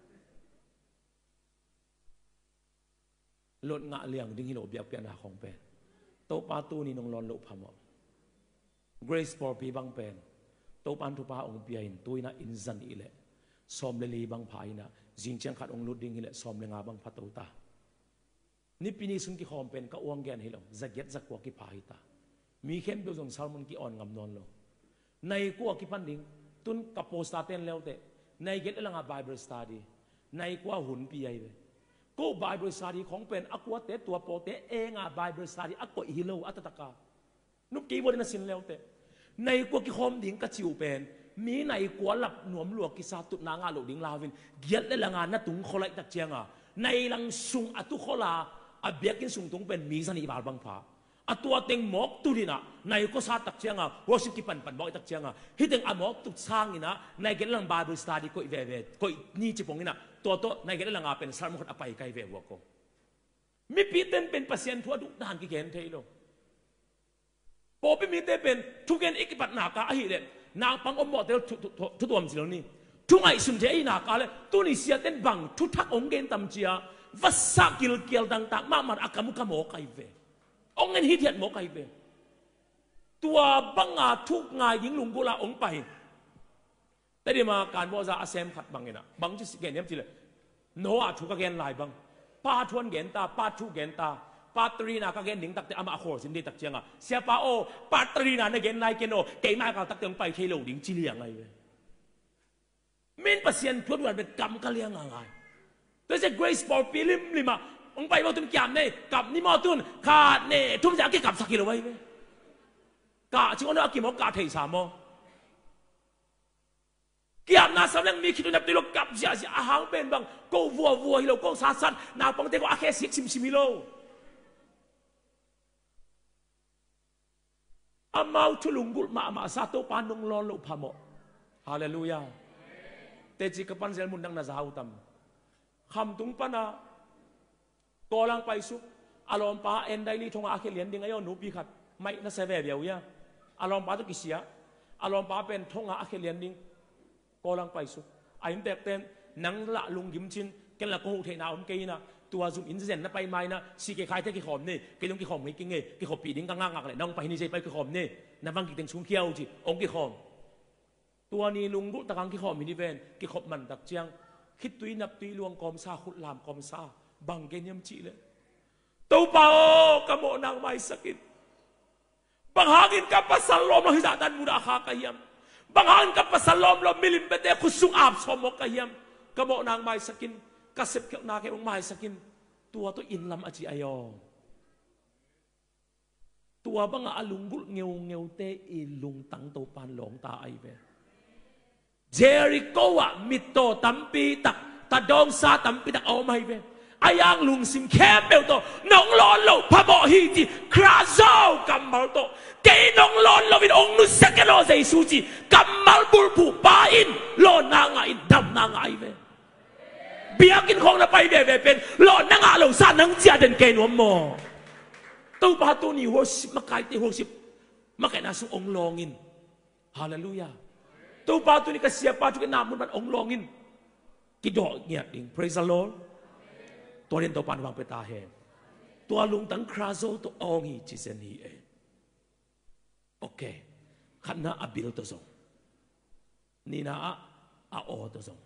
ลดงะเลี้ยงดิ้งฮิโลเบียบเปียนาของเป็นโตปาตูนี่นองลอนโลพามอ Grace for ปีบังเป็นโตปันทุปาองเปียอินตุยนะอินซันอิเลซอมเลลีบังพายนะจิงเชียงขัดองลุดดิ้งฮิเลซอมเลงาบังพัตโตตานี่ปีนี้สุนกิหอมเป็นก็อ้วงแกนฮิโลจะเก็ตจะกว่ากิพายตามีเข้มเบลส่งซาลมอนกิอ่อนงำนอนโลในกัวกิพันดิ้งตุนกับโปสตาเตนเลวเตในเก็ตเรื่องไบเบิลสตัดดี้ในกัวหุ่นปีไอเวก็ไบเบิลสตัดดี้ของเป็นอักวะเตตัวโปเตเองไบเบิลสตัดดี้อักวะฮิโลอัตตะกานุกกีบริณสินเลวเตในกัวกิหอมดิ้งกะจิวเป็นมีในกัวหลับหนวมหลวกกิซาตุนางาโลดิ้งลาวินเกียรติและงานนัดตุงโคไลตักเจียงอ่ะในลังซุงอัตุโคลาอับเบียกินซุงตุงเป็นมีสันอิบาลบังพาอัตัวเต็งหมอกตุลินะในก็ซาตักเจียงอ่ะวอสิกิปันบอกตักเจียงอ่ะฮิตเต็งอ่ะหมอกตุกสร้างนี่นะในเกลังบาบิลสตัดดี้ก็อีเวก็นี่จิปงนี่นะตัวในเกลังอ่ะเป็นสารมคนอภัยไกเววัวก็มีปีเต็นเป็นปัสเซียนทั่วดุด่านกิเกนเทโลพอไปมีเต็นเป็นทุกเกนอีกปัตนากาฮิเลนางปังอมบอกเดียวทุกตัวมันสิโลนี่ทุกไอ้สุนเทอีนากาเลยตัวนี้เสียเต็นบังทุกทักองเกนตำเจียวัสสกิลเกียลต่างๆมากมันอาการมุขโมกไกเวองเงินฮิตเทียนหมอไก่เป็นตัวบังอาทุกงายยิงลุงกุลาองไปแต่เดี๋ยวมาการว่าจะอาเซมขัดบังเงินอ่ะบังจะสิเกนเนี่ยจีเลยโนอาทุกกเกนลายบังป้าทวนเกนตาป้าทุกเกนตาป้าตรีนาก็เกนหนิงตักแต่อามาโคสินดีตักเจียงอ่ะเสียป้าโอป้าตรีนาในเกนลายเกนโอเกนมาก็ตักเตียงไปเคโลดิ้งจีเลียงไงเว้ยเมนเปอร์เซ็นต์ทุกวันเป็นกรรมก็เลี้ยงอะไรแต่จะ Grace for ปีลิมลิมาองไปว่าตุนแกมเนี่ยกับนิมอตุนขาดเนี่ยทุ่มจากกี่กับสักกิโลไว้ไหมกะชิวันนั้นกี่โมงกะเทสามโมแกมน่าสำนึกมีคิดว่าตัวเรากับเสียอาหารเป็นบางก็วัวฮิโลก็ซาซันน่าปังเตก็อาแค่10 มิโลอามาทุลุงกุลมาซาโตปานนงลอนลุพามะฮาเลลูยาเตจิกปันเซลมุนดังนาซาอุตัมคำตุงปนาตัวลังไปสุอารมณ์ป้าเอ็นได้ลีทงอาเคเลียนดิ้งไอ้หนูปีขัดไม่น่าเสวยเบียวยาอารมณ์ป้าตุกิเสียอารมณ์ป้าเป็นทงอาเคเลียนดิ้งตัวลังไปสุไอ้เด็กเต้นนังละลุงยิมชินกันละโกหกเทนาอมเกยนะตัวซุ่มอินเซนน่ะไปไม่นะสีเกยเทกิขอมนี่เกยลงกิขอมไม่กินเงยกิขอมปีดิ้งกังงักเลยน้องไปนี่ใจไปกิขอมนี่นับบังกิเต็งชุ่มเขี้ยวจีองกิขอมตัวนี้ลุงรุตะกังกิขอมมินิเวนกิขอมมันตักเจียงคิดตุยนับตุยลวงกอมซาขุดลามกอมซาบังเกยมจีเลยตัวเปล่ากระโมนางไม่สกิดบางหากินกับภาษาลมเราหิจาดันมุดาคากายมบางอันกับภาษาลมเรามิลิมเบเดคุสุงอาบสมกะเฮียมกะโมนางไม้สกินกะเสพเกี่ยวนาแค่องไม้สกินตัวอินลำอจิอายอตัวบางอาลุงกุลเงียวเตอีลุงตังโตปานหลงตาไอเวเจริโกะมิโตตัมปีตักตาดองซาตัมปีตักเอาไม่เวอายังลุงซิมแคบเบลโตน้องลอนโลพะโบฮีจีคราโซกัมมัลโตเกน้องลอนโลวินองนุสเกโลเซซูจีกัมมัลบุลผูปาอินโลนางอินดำนางไอเวเบียกินของน่ะไปเวเป็นโลนางโลซานังเจียเดนเกนวมโมตัวปาตัวนี้หัวสิบมาไกตีหัวสิบมาไกน่าสุองลองอินฮาเลลูยาตัวปาตัวนี้ก็เสียปาจุกนามุนมันองลองอินกิดอกเงียบอิง praise the Lord ตัวเรียนตัวปานวางไปตาเห็นตัวลุงตั้งคราโซตัวองฮีจิเซนีเอโอเคขันน่าอบิลตัวส่งนี่นะอาโอตัวส่ง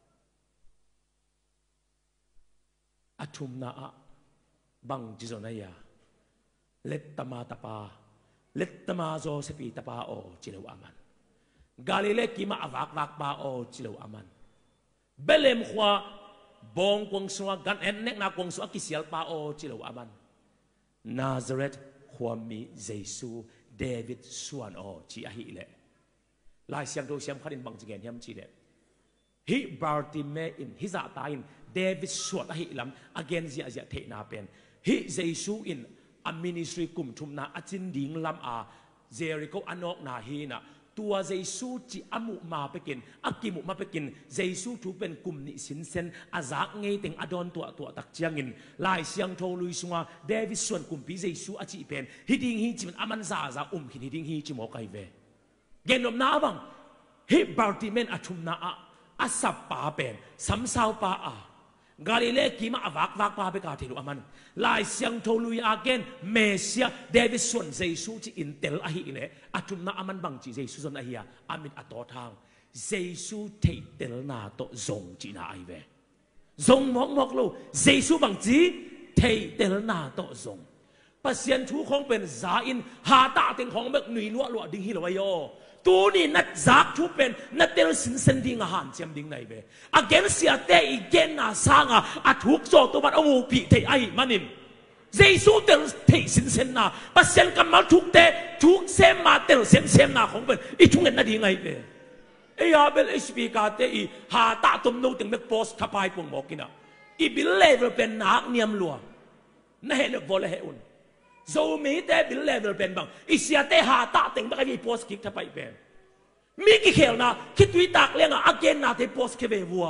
อาชุมนะบังจิโซนายาเล็ดตมาตาปาเล็ดตมาโซเซปีตาปาโอจิเลวอามันกาลิเลกิมาอวักวักปาโอจิเลวอามันเบลเลมขวาบองกวงสัวกันเอ็นเนกนากวงสัวกิเซียลปาโอจิเลวอามันนาซาเรตขวามีเยซูเดวิดส่วนโอจิอาฮิเลลายเสียงโดเสียงขัดินบังจิเกนยำจิเลฮิบาร์ติเมอินฮิซาตาอินเดวิดส่วนอาฮิลำอเกนซิอาเจเทนาเป็นฮิเยซูอินอามินิสทรีกุมทุมนาอาจินดิงลำอาเจริโกอันอกนาฮีนะตัวเยซูจีอามุมาไปกินอากิมุมาไปกินเยซูถูเป็นกลุ่มนิสินเซนอาจากเงยติงอดอนตัวตักเจียงินลายเสียงโทลุยสงาเดวิดส่วนกลุ่มปีเยซูอาจิเป็นฮิดิงฮีจิมันอามันซาหินฮิดิงฮีจิโมไกเวเกนอมนาบังฮิบาร์ติเมนอาชุมนาอาสับปาเป็นสัมสาวปากาลิเลกีมาอวักวักปาไปกาเทลุอามันลายเสียงโทลุยอาเกนเมเซียเดวิดส่วนเยซูจีอินเตลอาฮิเลอาจุมนาอามันบังจีเยซูส่วนอาฮิยาอามิดอัตโตทางเยซูเทเตลนาโตซงจีนาไอเวซงมอกโลเยซูบังจีเทเตลนาโตซงปัสยันทูของเป็นซาอินหาตาเต็งของเมกหนุ่ยลัวดิ้งฮิลวายโยตัวนี้นัดจากทุเป็นนัดเดลสินเซนดิ้งอาหารเจียมดิ้งไหนเบอาเกนเสียเตอีเกนนาสางอาทุกโซตัวมันเอาหูปีเทไอมันินเยซูเดลเทสินเซนนาปัสยันกันมาทุกเตทุกเซมมาเดลเซมนาของเป็นอีทุกเงินนัดดิ้งไงเบเอียเบลเอชพีกาเตอีหาตาตุมโนตึงเมกโพสทับไปปงบอกกินะอีบิลเลเวลเป็นนักเนียมลัวนั่นเห็นวอลเลอุนโซมีเตบิลเลเวลเป็นบังอิเสียเตหาตาตึงเมกอีโพสกิกทับไปเป็นมีกี่เขียวนะคิดวิตากเลี้ยงอาเกนนาเทโพสเคเววัว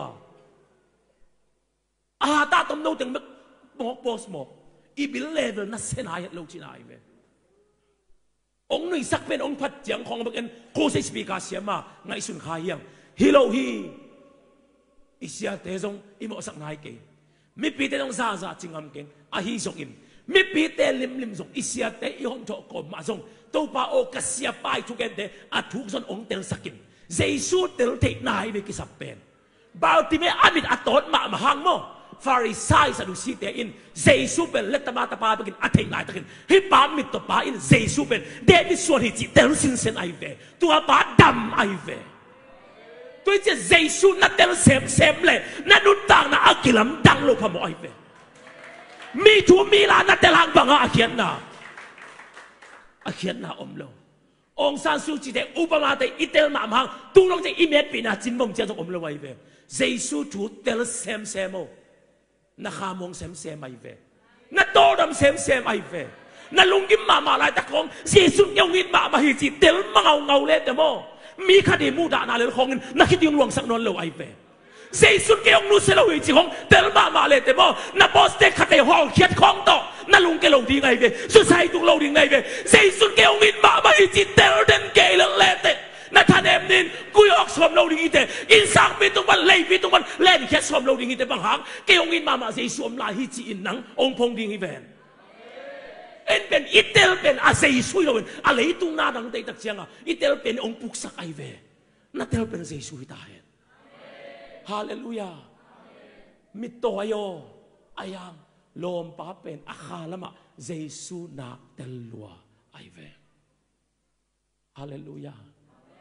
อาตาตมโนตึงบอกโพสหมอกอีบิลเลเวลนั่นเสนาเหตุโลจินายเวองค์หนึ่งสักเป็นองค์พัดเจียงของบักเอ็นโคเซสปีกาเสียมาไงสุนขายยังฮิโลฮีอิเสียเตจงอิโมสักนายเกมีปีเตจงซาจิงอัมเกงอาฮีจงอิมมีปีเตลิมจงอิเสียเตอิฮอนโตโกมาจงตัวป้าโอกเสียไปทุกเดอาทุกส่วนองเตลสกินเยซูเตลเทนายเวกิสับเป็นบาลติเมอามิดอัตโตนมาหังโมฟาริสัยสะดุสิเตอินเยซูเป็นเล็ตมาตาปาไปกินอัตเทนายตะกินฮิปามิดตัวป้าอินเยซูเป็นเดวิดส่วนฮิจิเตลสินเซนไอเวตัวป้าดำไอเวตัวเจเยซูนัดเตลเซมเลยนัดนุตังนัดอักิลัมดังโลพะโมไอเวมีทูมีลานัดเตลหังบังอาเขียนนาอาเขียนนาอมโลองซานซูจีเตอุปมาเตอิเตลมามังตูลงเตอิเมตปีนาจินบงเจ้าจงอมโลไว้เวเยซูทูเตลเซมโมนักขามงเซมไอเวนักโตดำเซมไอเวนักลุงกิมมาลายตะกงเยซูยงวินมาฮิจิเตลมาเงาเล็ดเดโมมีคดีมูดานาเลของนักคิดยังหลวงสักนนโลไอเวเยซูเกี่ยงนูเซลวิจิของเตลมาเล็ดเดโมนักบอสเตคเตฮอลเขียดของโตนั่นลุงเกลงดีไงเว้สุดท้ายตุงเราดีไงเว้เซซุนเกลวินมาอิจิเตลเดนเกลเลเตนั่นท่านเอ็มนินกุยออกสมเราดีเตอินสังมีตุงมันเล่มีตุงมันเล่นแค่สมเราดีเตบางหางเกลวินมาเซซุมลาฮิจิอินนังองพงดีไงเว้เอ็นเป็นอิเตลเป็นอาเซซุยเราเป็นอะไรตุงนาดังเตตักเชียงอ่ะอิเตลเป็นองปุกสักไอเว้นั่นเตลเป็นเซซุยตายฮาเลลูยามิโตโยอายังลมป้าเป็นอาคาละมะเยซูนักเตลัวไอเวฮาเลลูยา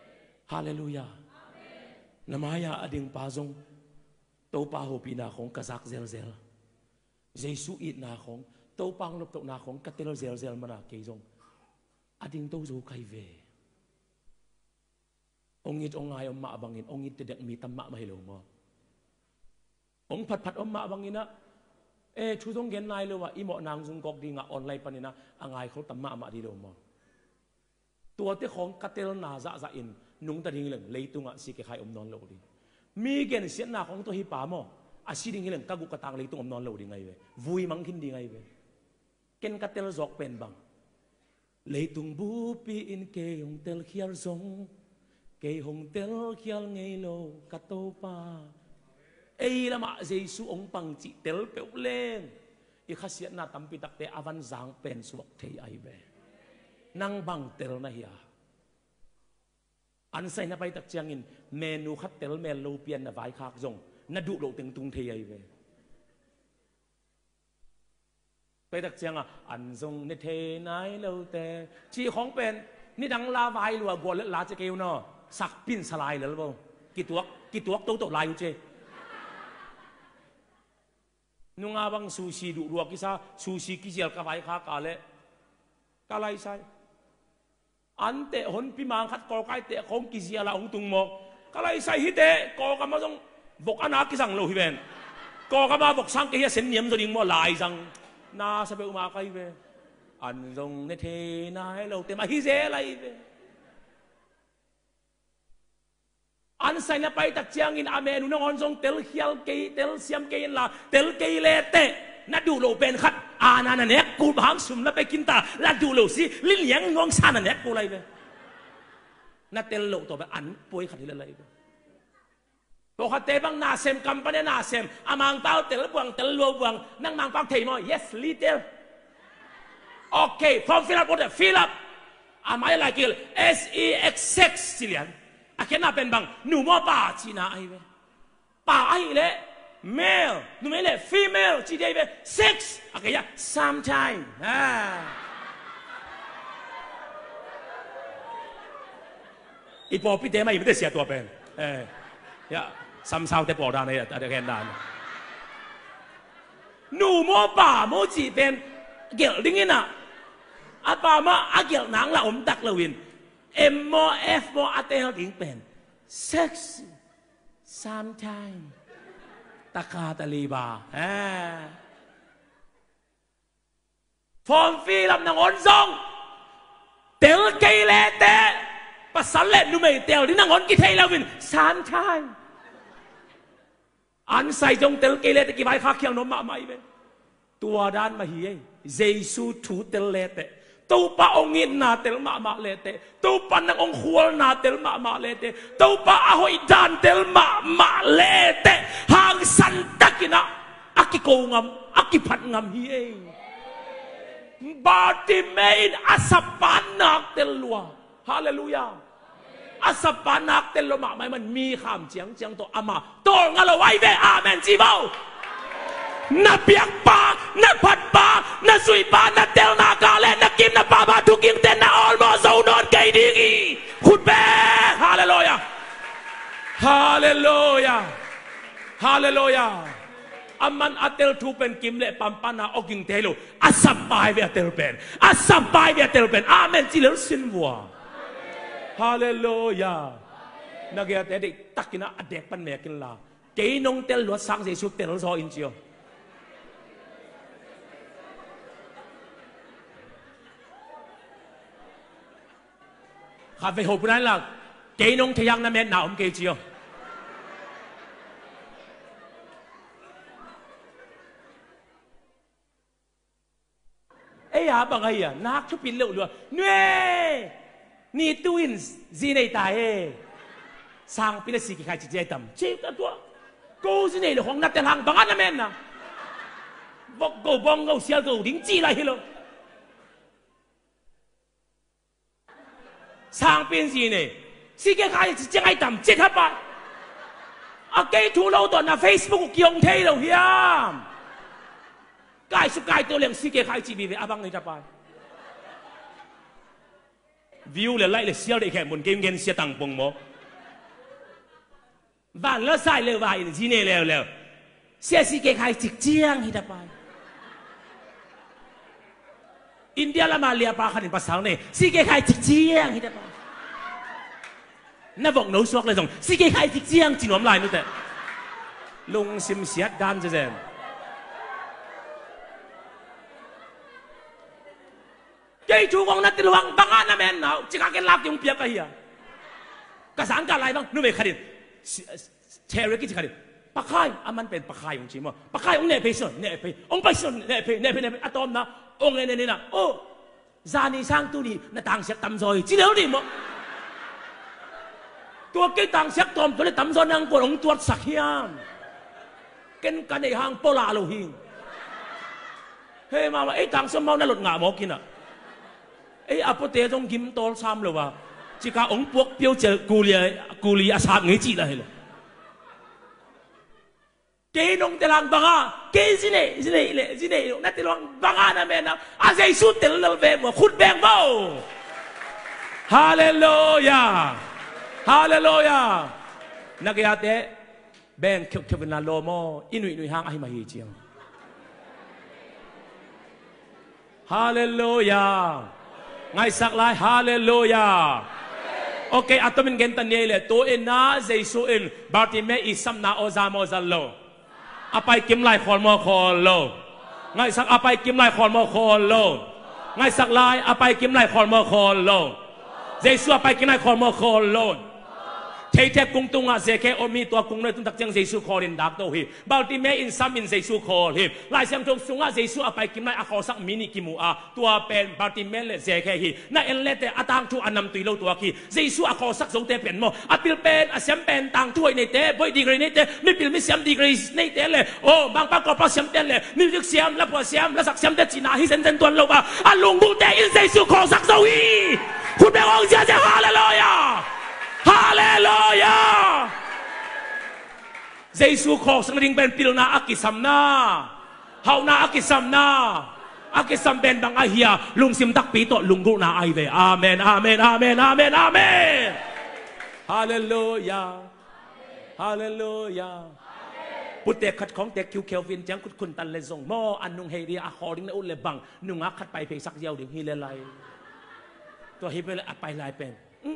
ฮาเลลูยาน้ำมายาอดิ่งปาจงโตปาโฮปีนาของกษักเซลเซลเยซูอิดนาของโตปังลบตกนาของกัตเตลเซลเซลมานาเกยจงอดิ่งโตจูไคเวองค์อิดองไงอมมาบังอินองค์อิดเด็กมีตัมมะมาให้เรามาองค์ผัดอมมาบังอินนะชูจงเกณฑ์นายเลยว่าอีหมอนางจงกอกดีงะออนไลน์ปนินะอ่างไงเขาตัมมะมาดีเรามาตัวที่ของกัตเตลนาจะอินนุ่งตะดิ่งเหล่งเลยตุงะสิเกใครอมนอนโลดีมีเกณฑ์เสียนาของตัวฮิปามออาศิดิ่งเหล่งกักุกตังเลยตุงอมนอนโลดีไงเว้วุยมังคินดีไงเว้เกณฑ์กัตเตลจอกเป็นบังเลยตุงบูปีอินเกยงเตลเขียลซงเกยงเตลเขียลไงโลกัตโตปาละมาเยซูองปังจิเตลเปวเลงอีข้าเสียนาตัมปิตักเตอวันจางเป็นสวกเทยไอเวนังบังเตลนะเฮียอันใส่นาไปตักเจียงอินเมนูคัดเตลเมลูเปียนนาไวคากจงนาดูโลตึงตุงเทยเวไปตักเจียงอ่ะอันจงเนเทนายโลเตชีของเป็นนี่ดังลาไวลัวกวลลาจะเกลนอสักปิ้นสลายเลยหรือเปล่ากี่ตัวโตโตลายอยู่เจนุ่งอาบังซูชิดูรัวกิซาซูชิกิเจลกะไวคากาเลกาไลไซอันเตะหนพิมางคัดกอไก่เตะของกิเจียละองตุงโมกะไลไซฮิเตะกอกำมาจงบกอนากิสังโลฮิเวนกอกำมาบกสังเกียเส้นเนียมตัวดิ่งโมลายจังนาสเปอุมาไกเวอันจงเนเทนาให้เราเตะมาฮิเซไลเวอันใส่นาไปตักเจียงอินอเมนุนงอนจงเตลเฮียลเกยเตลเซียมเกยละเตลเกยเลเตะนัดดูโลเป็นขัดอานาเนกกูบางสุมแล้วไปกินตาแล้วดูโลสิลิ้นเลี้ยงงวงชาเนกกูอะไรไปนัดเตลโลตัวไปอันป่วยขัดที่อะไรไปตัวขัดเตบังนาเซมกัมปะเนนาเซมอามังเต้าเตลบวงเตลลัวบวงนั่งมังปังเทยมอ yes little okay from fill up order fill up อาไม่อะไรกิล sex สิเลียนอาแค่น่าเป็นบังหนูมั่วป่าจีน่าไอเวป่าไอเล่ male หนูไม่เล่ female จีเดเว sex อาแค่ยา sometime อีปอพี่เดมาอีไม่ได้เสียตัวเป็นยาซ้ำเศร้าแต่ปอดานเลยอะแต่แค่นั้นหนูมั่วป่ามั่วจีเป็นเกี่ยวดิ้งน่ะอาป่ามาอาเกี่ยวหนังละอมตักละวินM O F O อาเตลถึงเป็น sex sometime ตะคาตะลีบาฟอร์มฟีลำนางอนซงเตลเกยเลเตปัสสาวะนุ่มเตลที่นางอนกิเทลวิน sometime อันใส่จงเตลเกยเลเตกี่ใบข้าเขียงนมมาไม่เป็นตัวด้านมาเฮียเยซูถูเตลเลเตตูปะองอินนาเตลมาเลเตตูปะนังองขวลนาเตลมาเลเตตูปะอโหยดานเตลมาเลเตหางสันตักินะอากิโกงามอากิพัดงามเฮียบาติเมนอาสปานักเตลลัวฮาเลลูยาอาสปานักเตลลัวมาไม่มันมีคำเจียงตัวอามาตัวงั้นเราไว้เวอาเมนจีบเอานับเปียกปานับผัดปานับสุยปานับเตลนากาเลนับกิมนับปาบาทุกิงเตนนับออลมอโซนอนไกดีกีขุดเบ้ฮาเลลูยาฮาเลลูยาฮาเลลูยาอามันอัตเตลทูเป็นกิมเล่ปัมปานาอกิงเตลูอาสับไปเวียเตลเป็นอาสับไปเวียเตลเป็นอาเมนจิเลสินวัวฮาเลลูยานักเรียนเด็กตักกินอะเด็กปันเมกินลาเกยนงเตลลวดสังเจสุเตลซออินเจียวข้าไปหอบนั้นล่ะเกยนงทยังนั่นแม่หนาวผมเกยเจียวยาบังไงอ่ะนักชุบปินเร็วเลยเน่นี่ทวินส์จีในตายสร้างพิเลสิกิใครจะใจต่ำเจ็บตัวกูจีในเลยของนักแต่หลังบังอันนั่นแม่น่ะบอกกูบังกูเสียกูดิ้งจีไรเหรอสร้างเป็นจีในสิกิใครจะใจต่ำเจ็บทับไปอาเกยทูเราตัวน่ะ Facebook กี่องเทยเราเฮียมกายสุกายตัวเลี้ยงสิเกใครจีบีเวอาบังในจับไปวิวเลยไล่เลยเสียเลยแค่บนเกมเงินเสียตังปงโมบ้านแล้วใส่เลยวายที่นี่แล้วเสียสิเกใครจิกเจียงฮิตาไปอินเดียละมาเลียปาขันภาษาเนี่ยสิเกใครจิกเจียงฮิตาไปน่าบอกหนูสวกเลยส่งสิเกใครจิกเจียงจีนวมลายนู่นแต่ลงซิมเสียดันเจนเจ้าชูกองนัดติลวังบังอาณาแมนเอาจิกาเกลับยังเปียกกันเฮียกษัตริย์การอะไรบ้างนู่นไม่ขัดเชริกิจขัดปะไข่มันเป็นปะไข่ของจีมั้งปะไข่องเนเปย์ส่วนเนเปย์องไปส่วนเนเปย์อะตอมนะองเนี่ยนะโอ้จานี่สร้างตัวนี้น่าต่างเสียต่ำซอยจีเดียวดิมั้งตัวเกี่ยต่างเสียตอมตัวนี้ต่ำซอยนั่งปวดองตัวสักยามกันกันในห้างโปลาโลหิงเฮ้ยมาว่าไอ้ต่างสมองน่าหลุดหงาหมอกินอ่ะไอ้อปเตะต้องกินตัวซ้ำเลยว่าจีกาองพวกเปียวเจอกูลีอาสาเงยจีละเหรอเกนงเตลังบังอาเกจิเน่นั่นเตลังบังอานะแม่นะอาศัยสุดเตลังเวมขุดแบงเบาฮาเลลูยาฮาเลลูยานักยาเตะแบงเขียวเป็นลาโลโมอินุยห่างไอ้มาฮีเจียงฮาเลลูยาไงสักลายฮาเลลูยาโอเคอัตมินเกนตันเย่เลยตัวเอ็นนะเจสุเอ็นบาร์ติเมอิสัมนาโอซามโอซัลโลอาไปกิมไลคอลโมคอลโลไงสักอาไปกิมไลคอลโมคอลโลไงสักลายอาไปกิมไลคอลโมคอลโลเจสุอาไปกิมไลคอลโมคอลโลเทกุงตุงอาเซเคอมีตัวกุงเลยตุนตักเจียงเจสุคอลินดักโตฮีบาลติเมอินซัมอินเจสุคอลิลายเสียงจงสุงอาเจสุอาไปกิมไลอาคอสักมินิกิมูอาตัวเป็นบาลติเมเลเซเคฮีน่าเอ็นเลเตอาตังทูอันนำตุยโลตัวคีเจสุอาคอสักสงเตเป็นโมอาปิลเป็นอาเซียมเป็นตังถ้วยในเตบ่อยดีกรีในเตไม่ปิลไม่เสียมดีกรีในเตเลยโอ้บางปากก็พอเสียมเตเลยนี่ลึกเสียมแล้วพอเสียมแล้วสักเสียมเตจีน่าฮิเซนเซนตัวโลบะอาลุงบูเตอินเจสุคอสักโซวีคุณแม่องเสียจะฮาเลลูยาฮาเลลูยาเจสุขอสังริงเป็นปิลนาอักิสัมนาเฮานาอักิสัมนาอักิสัมเป็นบังอาเฮียลุงซิมตักปีโตลุงกุนาไอเวอาเมนอาเมนอาเมนอาเมนอาเมนฮาเลลูยาฮาเลลูยาปุตเตขัดของเต็กคิวเคลวินจังคุณตันเลซงโมอันนุงเฮเรียอาคอดิ้งในอุลเลบังนุงอักขัดไปเพย์สักเดียวเดี๋ยวฮีเลไลตัวฮีเลไลไปลายเป็น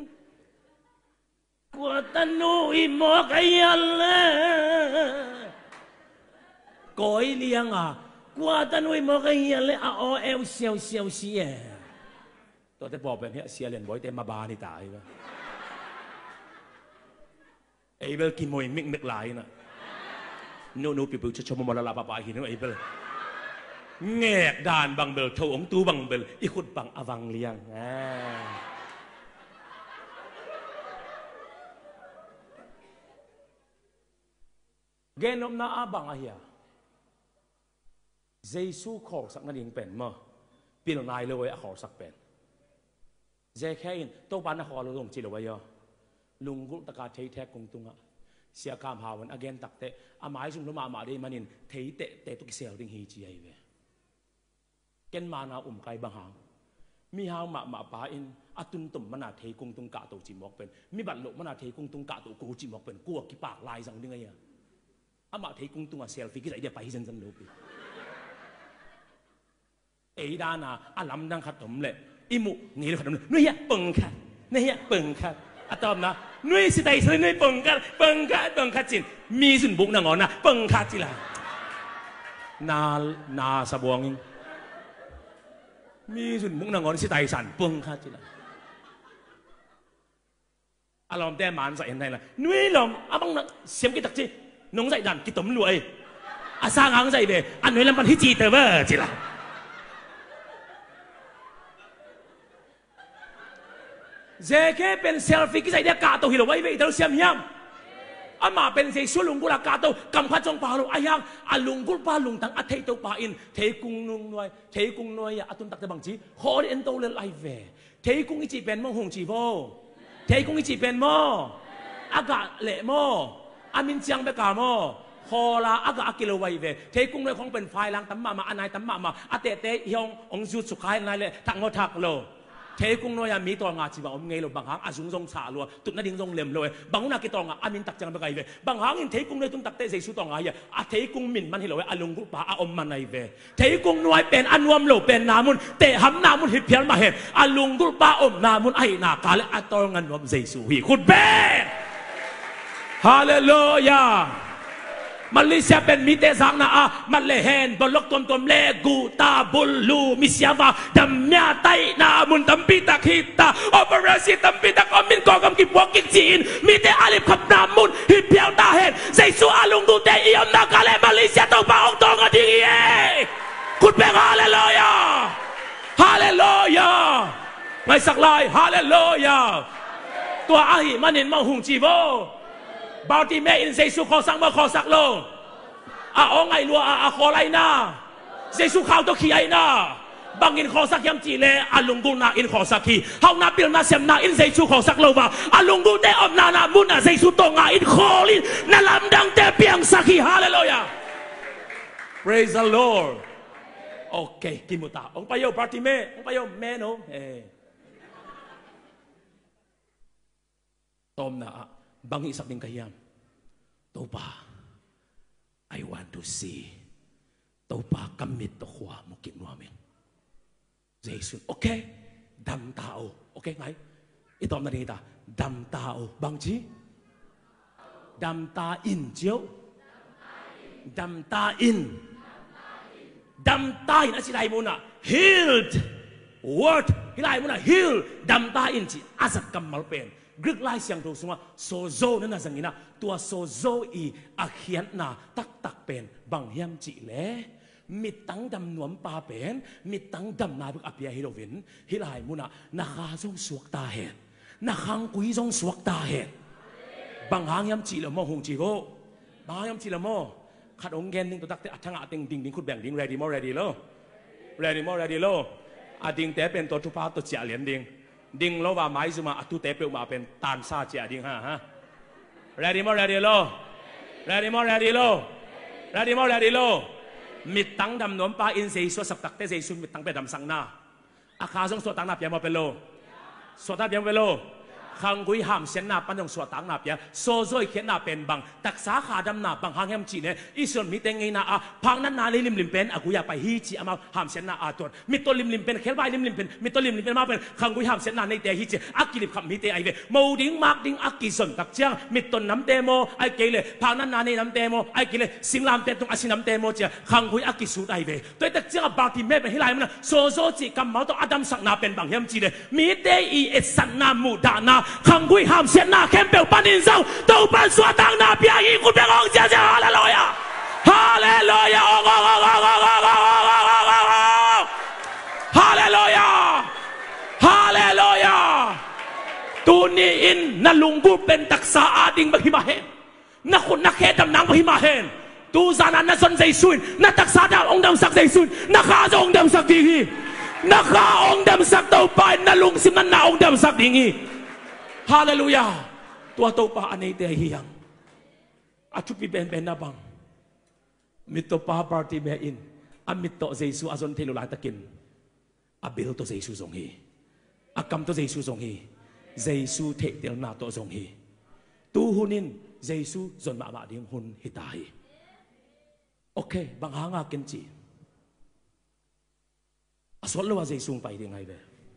กว่าตันนูอิโมกยัลเลก้อยเลี้ยงอ่ะกว่าตันนูอิโมกยัลเลอาโอเอลเซียวเสียตัวแต่บอกแบบนี้เสียเรียนบ่อยแต่มาบานี่ตายปะไอ้เบลกินมวยมิกหลายนะนูปิวจะชมมาละลาปะปะหินไอ้เบลแงกด่านบังเบลเท่าองตูบังเบลอีขุดบังอวังเลี้ยงเกณฑ์น่าบังอาเฮียเจสุขอสักนั่นเองเป็นมั้งปีนายเลยขอสักเป็นเจแค่อินตัวบ้านขอเราลงจีเลยว่าลุงกุตกาเทแทกกงตุงะเสียการหาวันอเกนตักเตะอาหมายสุ่มละมาได้มานินเทเตะตุกเสียดิ้งฮีจีไอเวเกณฑ์มานาไกบังหางมีหางมาป่าอินอาตุนตุ่มมันอาเทกงตุงกะตัวจีมอกเป็นมีบัตรหลบมันอาเทกงตุงกะตัวกูจีมอกเป็นกัวกี่ปากลายสังดิ้งไงอามาเทกงตุงอ่ะเซลฟี่กี่ใส่เดี๋ยวไปเซนโลปีไอ้ด้านาอาลำดังขัดถมเลยอิมุนี่เลยขัดถมเลยนุ่ยปังขัดนี่ปังขัดอะตอมนะนุ่ยสิไตสินุ่ยปังขัดจินมีสุนบุกนางอนนะปังขัดจิละนาสะบวงมีสุนบุกนางอนสิไตสันปังขัดจิละอารมณ์แต่หมานใส่ยังไงล่ะนุ่ยลมอาบังนะเสียมกี่ตักจีน้องใส่ดันกี่ตมรวยอาสร้างหางใส่เบอันนุ่ยลำพันที่จีเตอร์เวอร์จิละเจแค่เป็นเซลฟี่ที่ใส่เดียกาโตฮิโรไว้เวทีเราเสียมยังอามาเป็นเจสุลุงกุลากาโตกำพัดจงปาโลอายังอาลุงกุลปาลุงตั้งอัฐเทโตปาอินเทกุงนุงนวยเทกุงนวยอาตุนตักเตบังจีขอเอ็นโตเลไลเวเทกุงอิจิเป็นมงหงจีโบเทกุงอิจิเป็นมออากาเละมออามินเจียงเบกามอคอลาอากากิโลไวเวเทกุงนวยของเป็นไฟลังตั้มมาอันไหนตั้มมาอาเตเตยององจูสุขายนายเลยทักงอทักโล thế cũng nói mi to ngà chỉ bảo ông nghe lo bằng hàng azung zong xả luôn tụt nó điên zong lem rồi bằng na cái to ngà amin tắc chẳng bao về bằng hàng in thế cũng nói tụt tắc tê giêsu to ngà vậy thế cũng mình man hi lo alung group ba om man này về thế cũng nóiเป็นอันวมloเป็นนามุนเตะหำนามุนหิเพียนมาเห็นalung group ba omนามุนไอ้นากาเลอัตองงันวมเยซูฮีคุณเบ้ฮาเลลูยามันลิเซียเป็นมิเตสังนะมันเลเห็นบนลกตมเลกูตาบุลูมิเซียวาดัมเมียไตนามุนตัมปิตาคิตาโอเปอเรซีตัมปิตากอมินกอกำกิบวกินจีนมิเตอาลิบขับนามุนฮิเปียวตาเห็นเซซูอาลุงกูเตอีอมนากาเลมาลิเซียต้องปาองตองกันดีเอคุณเป็นฮาเลลูยาฮาเลลูยาไม่สักลายฮาเลลูยาตัวอาหิมันเห็นมาหุงจีโวบาติเมอินเซซูขอสักมาขอสักโลองไงลัวขอไรนะเซซูข่าวตัวขี้ไอนะบางอินขอสักยำจีเลลุงกูนาอินขอสักขี้เฮานาเปิลนาเซมนาอินเซซูขอสักโลว่าลุงกูเตอมนามุนเซซูตงอินขอลินนาลำดังเตเปียงสักขี้ฮาเลลูยา praise the Lord โอเคกิมุตาองไปโยบาติเมองไปโยเมโนตอมนะบางอีสักหนึ่งขยามตัวป่า I want to see ตัวป่ากำมิดตัวขวามุกินนัวเมงเจสุนโอเคดำตาโอเคไงอีตอมนั่นเองตาดำตาบางทีดำตาอินเจียวดำตาอินอะไรมุนะ healed word อะไรมุนะ heal ดำตาอินจีอาศักกำมัลเป็นกรึกไล่เสียงดูสว่าโซโซนั่นน่ะสังเกตนะตัวโซโซอีอาเขียนน่ะตักเป็นบางเฮียมจีเล่มิดตั้งดำนวมปาเป็นมิดตั้งดำนาบึกอภิยาฮิโรวินฮิลายมุนะนักฮาจงสวกตาเห็นนักฮังกุยจงสวกตาเห็นบางหางยมจีละโมหงจีโกบางหางยมจีละโมขัดองเกนดิ้งตัวตักเตะทั้งอาติงดิ้งคุณแบ่งดิ้ง ready โม ready โล ready โม ready โลอาดิ้งแต่เป็นตัวทุพาตัวเจียเหรียญดิ้งดิ้งแล้วว่าไม้จะมาตุเตเปิลมาเป็นตานซาเจียดิ้งฮะ ready โม ready โล ready โม ready โล ready โม ready โลมิดตั้งดำนวมปลาอินเซย์สวดสับตักเตเซย์ซุนมิดตั้งไปดำสังนาอาคาจงสวดตั้งนับยังมาเป็นโลสวดตั้งยังเป็นโลขังกุยหามเสียนนาปันยงสวดตั้งนับยังโซโซยเขียนนาเป็นบังตักสาขาดำนาบังหางแฮมจีเนี่ยอิส่วนมิเตงไงนาพังนั้นนาลิมเป็นอากุยาไปฮีจีอามาหามเสียนนาอาตัวมิตัวลิมเป็นเคลบายลิมเป็นมิตัวลิมเป็นมาเป็นขังกุยหามเสียนนาในเตฮีจีอากิลิบขับมิเตไอเวโมดิ้งมากดิ้งอากิส่วนตักเจียงมิตัวน้ำเตโมไอเกลเลยพังนั้นนาในน้ำเตโมไอเกลเลยสิงลามเตตรงอาศิน้ำเตโมเจียขังกุยอากิสูดไอเวตัวตักเจียงบางทีแม่เป็นฮิไลมันโซโซจีกำเมาตัวอาดัมสักนาเป็นบางแฮมจีเลยมิเตอีเอสันนามูดานาขังกุยหามเสียนนาเข้มเปลวปันอินเซาตัวปันสวดตั้งนาเปียอีคุณเป็นองเจ้าฮาเลลูยาฮาเลลูยาฮาเลลูยาฮาเลลูยาตูนี่อินนั่นลุงกูเป็นตักษาอาดิงบะฮิมาเฮนนักคนนักเฮดำนางบะฮิมาเฮนตูซานันนัสนใจซุนนักตักษาดาวองดำสักใจซุนนักข้าจะองดำสักดีกีนักข้าองดำสักเต้าไปนั่นลุงสิมันนาองดำสักดีกีฮาเลลูยาตัวเต้าป่าอันนี้เดียเฮียงอาชุปีเป็นนาบังมิตรป่าปาร์ตี้เมอินอามิตรเจสุอาจนเทลุลายตะกินอาเบลตัวเจสุทรงฮีอากรรมตัวเจสุทรงฮีเจสุเทเดลนาตัวทรงฮีตูหุนินเจสุจนมาดิ้งหุนฮิตาฮีโอเคบางหางากินจีอาสวลว่าเจสุไปดิ้งไงเบ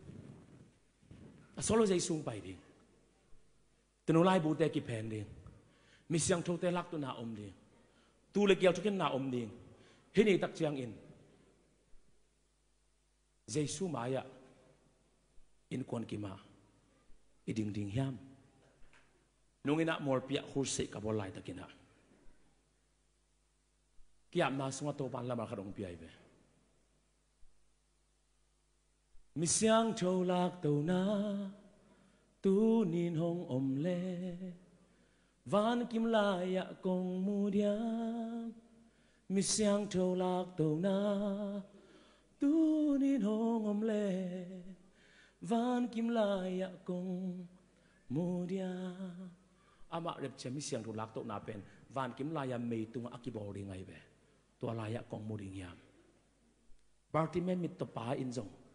อาสวลว่าเจสุไปดิ้งตนุไลบูเตกิเพนดิ้งมิเสียงโทเตลักตัวนาอมดิ้งตูเลเกียวทุกนาอมดิ้งเฮนี่ตักเจียงอินเจสุมายะอินควนกิมาอิดิงดิงยามนุ่งอินะมอร์เปียฮูสิกับบอลไลตะกินะกิยามนาสงตัวปันละมาขดงเปียเวมิเสียงโทลักตัวนาตูนินหงอมเลวันกิมลายะกงมูเดียมิเสียงโทลักตัวนาตูนินหงอมเลวันกิมลายะกงมูเดียอามาเรียบเชมิเสียงโทลักตัวนาเป็นวันกิมลายะเมย์ตุงอากิบอริงไงเบตัวลายะกงมูดิงยามบาร์ติเมมิตตปาอินจงต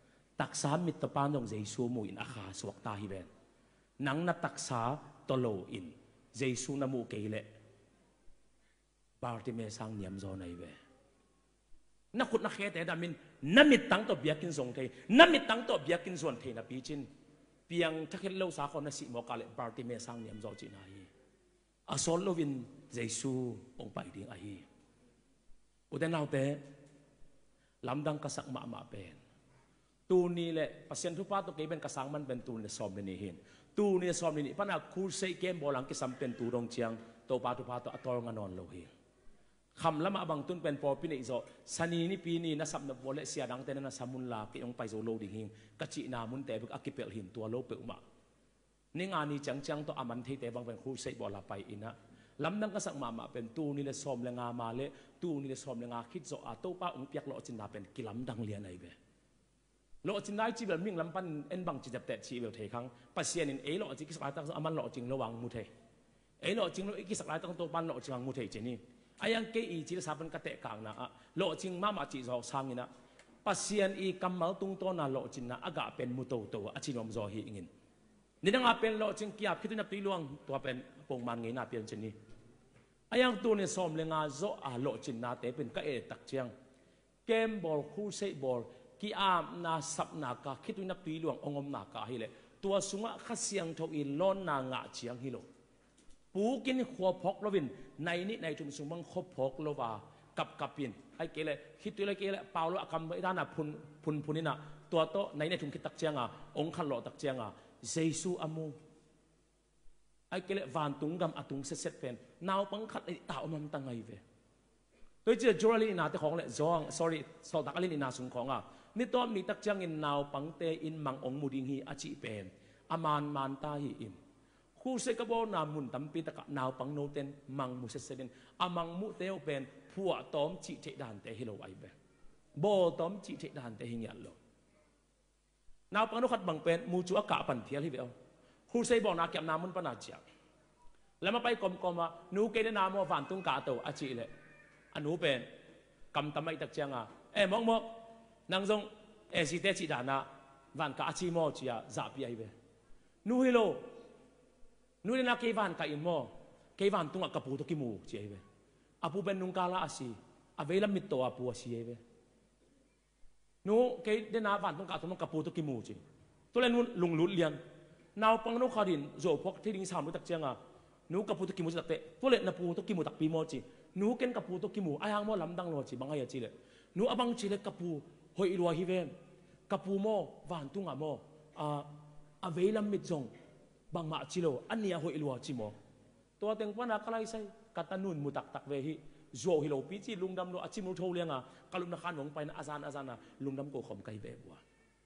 ตักษามิตรปานองเจสูมูอินอาคาสวกตาฮิเบนนังนัตักษาตโลอินเจสูนามูเกเลบาร์ติเมสังเนียมโซนไอเวนักขุดนักเขตแต่ดามินน้ำมิดตั้งตัวเบียกินส่งเทน้ำมิดตั้งตัวเบียกินส่วนเทนะปีจินเพียงถ้าเห็นเล่าสาคนนั้นสิโมกาเลบาร์ติเมสังเนียมโซจินไออาโซลโลวินเจสูองไปดิ้งไออุดนเอาเตลำดังกษักมาเป็นตูนี่แหละปัศยันทุพาตัวเก็บเป็นกษักมันเป็นตูนี่ซ้อมนี่เห็นตูนี่ซ้อมนี่ปนักคูเซเกมบอลังกิสัมเป็นตูดงเชียงตัวปาทุพาตัวอัตโรงานอนโลหิคำละมาบางตุนเป็นพอพินิจโซสันีนี่ปีนี้นัสับนับวอลเลเซียดังเตนนัสมุนลากิองไปโซโลดิ่งหิงกจินามุนแต่บุกอักเปลหินตัวโลเปอุมานี่งานนี้จังตัวอามันที่แต่บางเป็นคูเซบอลาไปอินะลำดังกษักมาเป็นตูนี่เลยซ้อมเลงามาเลตูนี่เลยซ้อมเลงาคิดโซอาตัวป้าองเปียกโลจินดาเป็นกิลำดังเลียนไอเบโลจินได้จีบมิ่งลำปันเอ็นบังจีจับแต่ชีเบลเทคังปัสเซียนินโลจิกิสลายตั้งอามันโลจิงระวังมุเทโลจิงโลกิสลายตั้งตัวปันโลจิงมุเทเจนี่อายังเกอีจีสาเป็นกระเตะกลางนะโลจิงมาจีโซสังนะปัสเซียนอีกำมัลตุงตัวน่ะโลจินนะอากาเป็นมุโตตัวอจินอมโซฮีอินนี่นั่งอาเป็นโลจิงกียบคิดนับตีลวงตัวเป็นปงมันเงินอาเป็นเจนี่อายังตัวนี้ซ้อมเลงาโซอาโลจินนาเตเป็นก็ตักเชียงเกมบอลคู่เซบอลกีอาบนาสับนากาคิดวินับตีหลวงองมนากาฮิเลตัวสุงะขัดเสียงทวินล้อนนางะเชียงฮิโลปูกินขัวพกลวินในนี้ในชุมสุมังขบพกลวากับปินไอ้เกลคิดตัวเลยเกลเปล่าละคำไม่ได้นะพุนนี่นะตัวโตในชุมคิดตักเชียงองขันหล่อตักเชียงเจสูอามูไอ้เกลวันตุงกำอตุงเสร็จเป็นนาวปังขัดไอ้ตาอมันตั้งไงเวโดยเฉพาะจอร์ลีนาแต่ของเลยจอง sorry สอดตักลินาสุงของนี่ตอนมีตักจังอินนาวปังเตอินมังองมุดิงฮีอาจิเป็นอามานมันตาฮีอิมคู่เสกบอนามุนตัมปีตะกะนาวปังโนเตนมังมุเสเซเดนอามังมุเตอเป็นผัวตอมจิเทดานเตฮิโลไอเบโบตอมจิเทดานเตหิยันโลนาวปังโนขัดบังเป็นมูจูอากาปันเทียฮิเบลคู่เสกบอกนาเก็บนามุนปนาเจียแล้วมาไปกลมๆนูเกเดนามอฟันตุงกาโตอาจิเลยอันนูเป็นกำตำไม่ตักเจียงมองนางทรงสิเตจิดานะวันกาอาจิโมจียจับยัยเบนูฮิโลนูเรนักเกวันกาอินโมเกวันตุงกับปูตุกิมูจียเบอาปูเป็นนุงกาลาอาศิอาเวลามิตโตอาปูอาศิยเบนูเกเดนาวันตุงกับปูตุกิมูจีตัวเล่นนูลุงลุเลียนนาวปังนูขาดินโจพกที่ดิ้งสามรู้ตักเจียงนูกับปูตุกิมูตักเตะตัวเล่นนาปูตุกิมูตักปีโมจีนูเก่งกับปูตุกิมูไอ้หางโมลำดังโลจีบางไงจีเลยนูอบังจีเลยกับปูหอยรัวฮิเวนกับปูโมวันตุงโมเวลามิดจงบางมาจิโลอันนี้หอยรัวจิโมตัวเต็งปนักอะไรใส่กัตนุนมุตักเวหิโจฮิโลปีจีลุงดำโลอาจิมุโทเลียงกลุนขันหงไปนะอาจารย์ลุงดำโกขมไกเบบวะ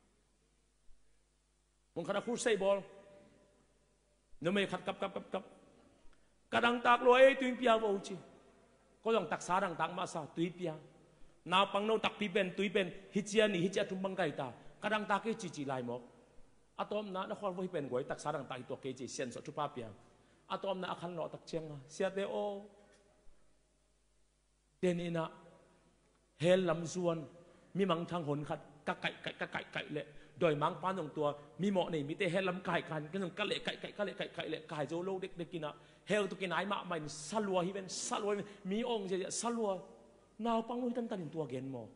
มึงขณะคูเซบอลนึกไม่ขัดกับกระดังตากรวยตุยเปียบอุจิก็ต้องตักสาดังตักมาซาตุยเปียนาปังโนตักปีเป็นตุยเป็นฮิจิอานี่ฮิจิอาทุมบังไกตากระดังตาเกจิไลมอกอะตอมนะครว่าเป็นกวยตักสาดังตากตัวเกจิเซียนสุดทุพาเปียอะตอมนะอาคันหล่อตักเชียงเสียเตโอเดนินะเฮลลำส่วนมีมังทางหนขัดกะไก่เละโดยมังปานของตัวมีเหมาะนี่มีแต่เฮลลำไก่กันก็ต้องกะเละไก่เละไก่โจโลเด็กกินเฮลตุกินไหนมาไม่สัลวัวฮิเป็นสัลวัวมีองค์จะสัลวัวนาวปังนุ้ยตันตัวเกณฑ์มอ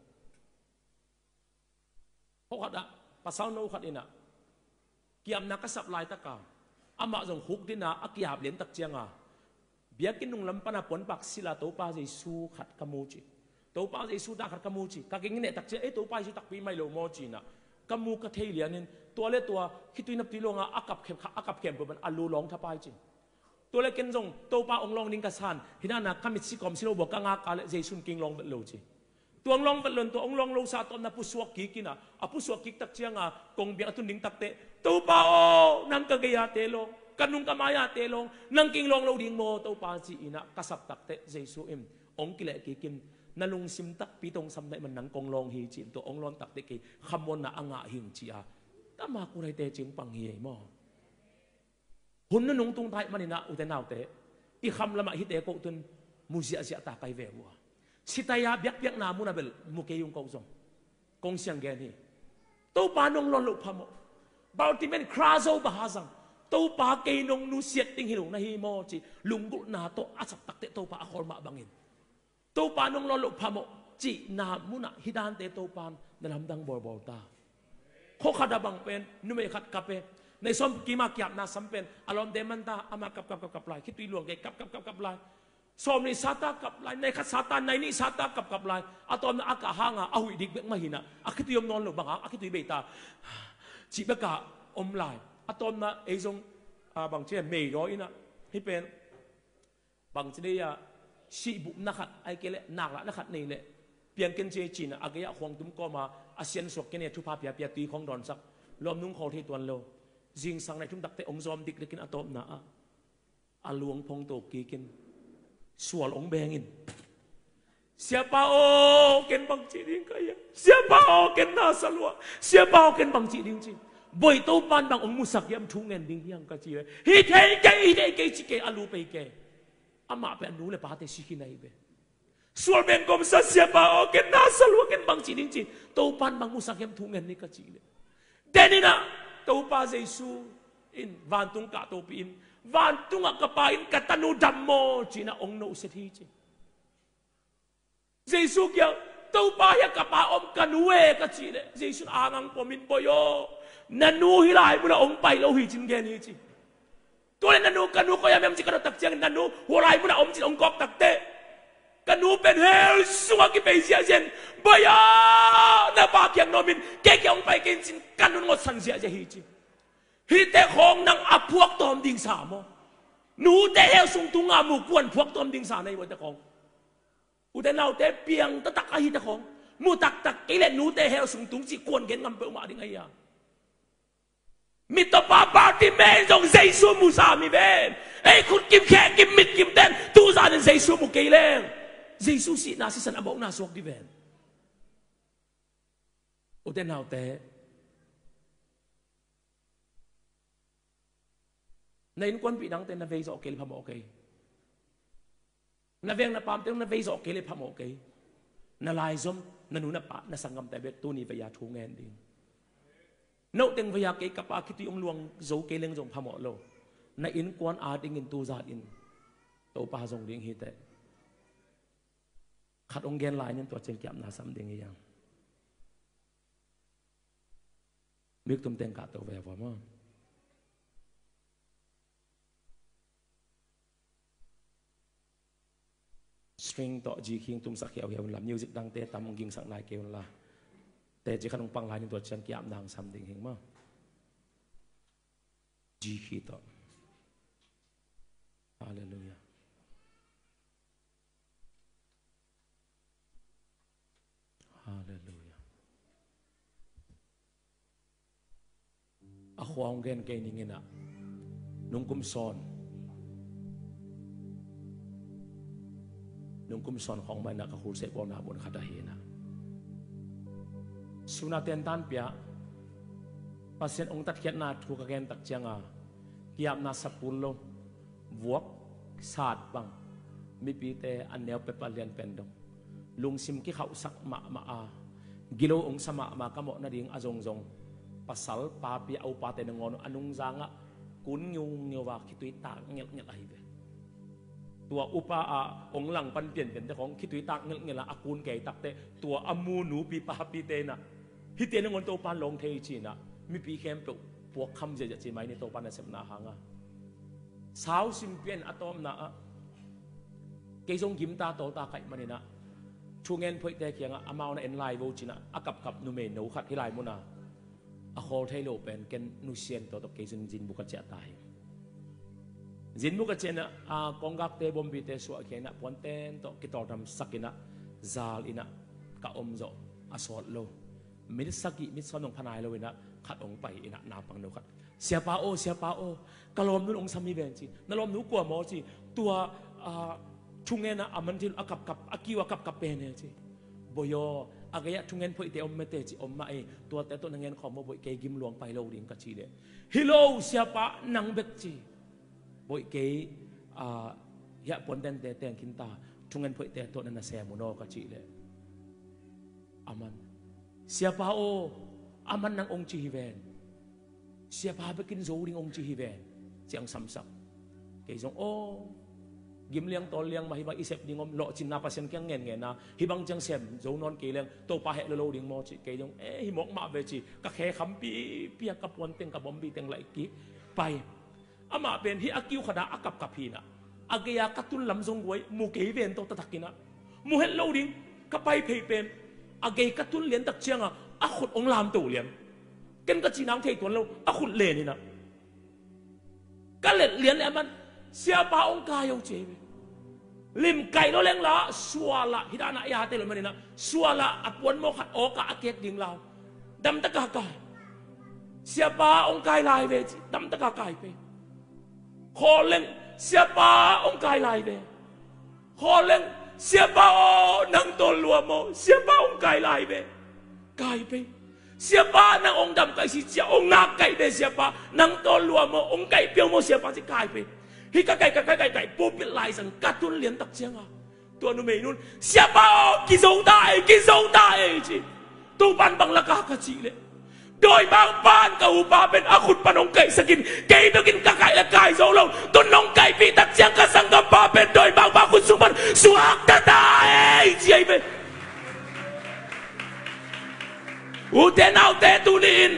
เพราะขัดภาษาโนขัดอินะเกี่ยมนักสับลายตะกาอามาจงฮุกดินะอักยาบเลี้ยนตักเจียงเบียกินนุ่งลำปนาปนปักศิลาตัวป้าเจสูขัดกมูจิตัวป้าเจสูตาขัดกมูจิกากินเนี่ยตักเจียตัวป้าจิตักปีไม่โลโมจินะกมูกระเทียนนี่ตัวเล็กตัวคิดตุยนับตีลงอากับเข็มเป็นอัลลูลองทับไปจริงตัวเล็กเกินจงตัวป้าองลองนิ่งกระสันที่นั่นนะขมิดสิกรมสิโลบอกกังอากาเลเจสุนกิงลองเป็นโลจิตัวองลองเป็นหล่นตัวองลองโลซาตอนนับผู้สวกกิกินะผู้สวกกิกตักเชียงกงเบียตุนนิ่งตักเตะตัวป้าโอนั่งกะเกียเตลงกันนุ่งกะมายาเตลงนั่งกิงลองโลดิ่งโมตัวป้าจีอินะกษับตักเตะเจสุเอ็มองกิเลกิกินนั่ลุงซิมตักปีตรงสำเร็จมันนั่งกงลองฮีจิตัวองลองตักเตะกีขมวนนะอ่างหิงจีอาถ้ามากูไรเตจิงปังเฮียมอหุ่นนั่นนุ่งตุงไทยมันนี่นะอุตนาวเตะอีคำละมาฮิเตะกูตุนมุจิอาเซียตาไกเววัวสิตายาเบียกนามุนาเบลมุเกยุงกงซงกงเสียงแกนี่ตัวปานงลอนลุพามบาลติเมนคราโซบาซังตัวปาเกนงนูเสียติงหิลงนะฮิโมจีลุงกุนาโตอาสักตักเตตัวปาอคอลมาบังอินตัวปานงลอนลุพามจีนามุนะฮิดานเตตัวปานในลำดังบอลบอลตาโคขัดบังเป็นนุ่มขัดกับเป็นในสมกีมาเกียบนาสัมเป็นอารมณ์เดมันตาอามากับลายคิดตุยหลวงเกกับลายสมนิสาตากับลายในขัดสาตานในนิสาตากับลายอะตอมนะอากาหางาเอาหิดิกเบกมาหินะอาคิตุยมนอนหลงบังอาคิตุยเบตาจีเบกาอมลายอะตอมนะไอซงบางเช่นเมย์ร้อยนะที่เป็นบางเช่นชีบุนักขัดไอเกลนักละนักขัดนี่แหละเพียงกันเจจีนะอากาศของตุ้มก็มาอาเซียนสวกกันเนี่ยทุพาเปียตีของดอนสักลมนุ่งเขาที่ตัวโลจิงสังในทุ่มดักเตองซอมดิกเล็กินอะตอมนะอาลวงพงโตกีกินสวลองแบงอินsiapa ken bang ci ding kaya siapa ken na salwa siapa ken bang ci ding ci boy to pan bang ong musak yam thungen ding yang ka ci hi thei ke ci ke alu pe ke ama pe anu le pa te sikinai be sual ben kom sa siapa ken na salwa ken bang ci ding ci to pan bang musak yam thungen ni ka ci le denina to pa jesu in vantung ka to pin vantung ka pa in katanu dammo ci na ong no se thi ci Jesus kaya tau paya kapaom kanue kacile Jesus angang pomin boyo nanu hilai muna ong pai lo hi chin gen hi chi to le nanu kanu ko yam chi kanu tak chiang nanu holai muna om chin ong kok tak te kanu pen hel suwa ki pe sia jen boyo na pa kyang nomin ke kyang pai ken chin kanu ngot san sia je hi chi hi te khong nang apuak tom ding sa mo nu te hel sung tunga mu kwan puak tom ding sa nei wo te khongอุดรเอาแต่เปียงตะตักอาหิตะของมูตักกิเลนูแต่เฮลสุงตุงจีกวนเกนงำเปอมาดิไงยังมิตรปาปาติเมนจงเจสุมูซามีเบนไอ้คุณกิมแขกิมมิดกิมเดนตูซาเนเจสุมุกเกเลงเจสุสินาสิสันอบนาสวกดิเบนอุดรเอาแต่ในนกวนปีนังเตนนาเวจโอเคหรือพามโอเคนาเวงนาปามเต็งนาเวจโอเคเลยพามโอเคนาลายซอมนานุนาปะนาสังกัมแต่เบ็ดตัวนี้พยาทูเงินดิโนเต็งพยาเกกับอาคิติองลวงโจเกเลงจงพามโอโลนาอินกวนอาดิงินตูซาดินตัวปาจงดิงฮิตเตขัดองเกนลายนั่นตัวเจงเกียบนาสัมดิงยังมิกตุมเต็งกัดตัวเวฟว่าสตริงต่อจีคิงตุ้มสักเขียวเขียวลำมิวสิกดังเตะตามกิงสักนายเกวละแต่จีขนมปังลายในตัวเชียงเกียบดังซ้ำดิ่งเห็นมั้ยจีคีต่อฮาเลลูยาฮาเลลูยาอะควงเกนเกนิงินะนุ่งกุมซอนนุ่งกุมซอนของมันนักหูเสกบอนาบนขัดเหนะสุนัขเตียนตันเปียปัสเซนองตัดเขียนนาถูกแกนตักเจียงเกียบนาสปุลโลวกศาสตร์บังมีปีเตอันเนียวเปปเลียนเป็นดงลุงซิมกิเขาสักมากิโลองสมากระโมนาดิ่งอจงจงปัสสาวะปีเอาปาเตนงอนอนุงจางกุนยุงเนียวว่าคิดตุยตากเงี้ยอะไรเวตัวอุปาองหลังปันเปลี่ยนเป็นแต่ของคิดตุยตากเงี้ยละอากุนแก่ตักเตตัวอมูหนูปีปาปีเตนะฮิเตนงอนตัวปานลงเทจีนะมีปีเข้มปลุกพวกคำเจจีไหมในตัวปานเสมนาหางสาวซิมเปียนอะตอมนะเกยงกิมตาโตตาไก่มันนะช่วงเงินเพื่อแต่เคียงอามาในเอ็นไลน์โวจินะอากับนูเมนนูขัดที่ไลน์มุนาอาโคไทโลเป็นเกนนูเซียนตัวตกเกยจินบุกเจตายจินบุกเจนะกองกักเตบอมบีเตสัวเคียนะปวนเตนตัวกิตอร์ดำสักินะซาลอินะกะอมโจอาสอดโลมิดสักิมิดสอนองพนายโลวินะขัดองไปอินะนาปังนูขัดเสียป้าโอกะลอมนุนองสามีเบนจีนลอมนุกลัวหมอจีตัวช่วงเงินมันที่อากับอากิวกับเป็นเนี่ยจีบอยอากาศช่วงเงินพออีเตอมเมเตจีอมมาตัวแต่ตัวเงินของมาบอยเกยกิมหลวงไปโลดิ่งกัจจีเลยฮิโลเสียป้านังเบกจีบอยเกยยะปนเดนเตเตงกินตาช่วงเงินพออีเตตัวนั้นเสียมุนอกัจจีเลยอามันเสียป้าโอ aman ng ong chihiven siya pa bakin zo ring ong chihiven siyang samsak kay zong gimliang toliang mahibang isip dingom lo chin na pasyan kyang ngen na hibang jang sem zo non kailang to pa he lo ding mo chi kay zong himok ma ve chi ka khe kham pi piak kapon teng ka bombi teng lai ki pai ama ben hi akiu khada akap kapina agaya katun lamzong goi mu kei ven to tatakina mu het lo ding ka pai phei pen agay katun lien tak chianga akhut ong lam tu lian ken ka chinang thei tuan lo akhut le ni na ka let lien le man siapa ong kayo chebe lim kai lo leng la suala hidana ya te lo manina suala apuan mo khat o ka akek ding lao dam ta ka kai siapa ong kai lai ve dam ta ka kai pe kholeng siapa ong kai lai ve kholeng siapa nang tol lua mo siapa ong kai lai ve kai pe siapa nang ong dam kai si sia ong nak kai ve siapa nang tol lua mo ong kai piao mo siapa si kai pe hi ka kai popit lai sang katun lien tak chiang a tua nu mei nun siapa ki zo dai chi tu ban bang la ka chi le doi bang ban ka upa ben akut panong kai sakin kai dokin ka kai la kai zo lo tu nong kai pi tak chiang ka sang ka pa ben doi bang ba khut suman suak ta dai chi ai be u te nau te tu nin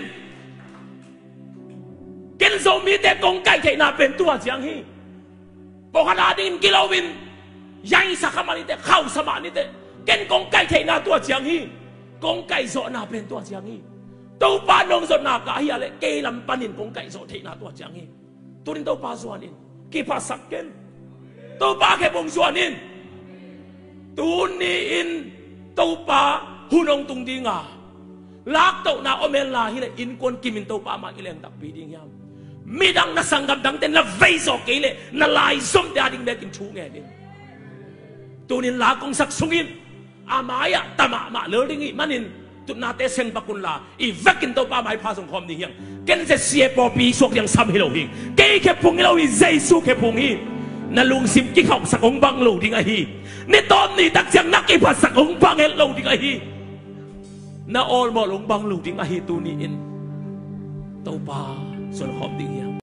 ken zo mi te kong kai thei na ben tua chiang hi Pokadadin kilawin yang sa kamani te khau sama ni te ken kong kai thei na tua chiang hi kong kai zo na pen tua chiang hi to pa nong zo na ka hi ale ke lam panin kong kai zo thei na tua chiang hi turin to pa zuanin ki pa sakken to pa ke bong zuanin tuni in to pa hunong tung dinga lak to na omel la hi le in kon kimin to pa ma ileng tak pi ding yam midang na sanggam dang ten na veiso kele na lai som da ding bekin chu nge din tunin la kong sak sungin amaya tama ma le ding i manin tut na te seng bakun la I vekin to pa mai pa song khom ni hiang ken se sie po pi sok yang sam hilo hing ke ke pung hilo I jesu ke pung hi na lung sim ki khok sak ong bang lo ding a hi ni ton ni tak chang nak I pa sak ong bang el lo ding a hi na all mo long bang lo ding a hi tu ni in to pa son khom ding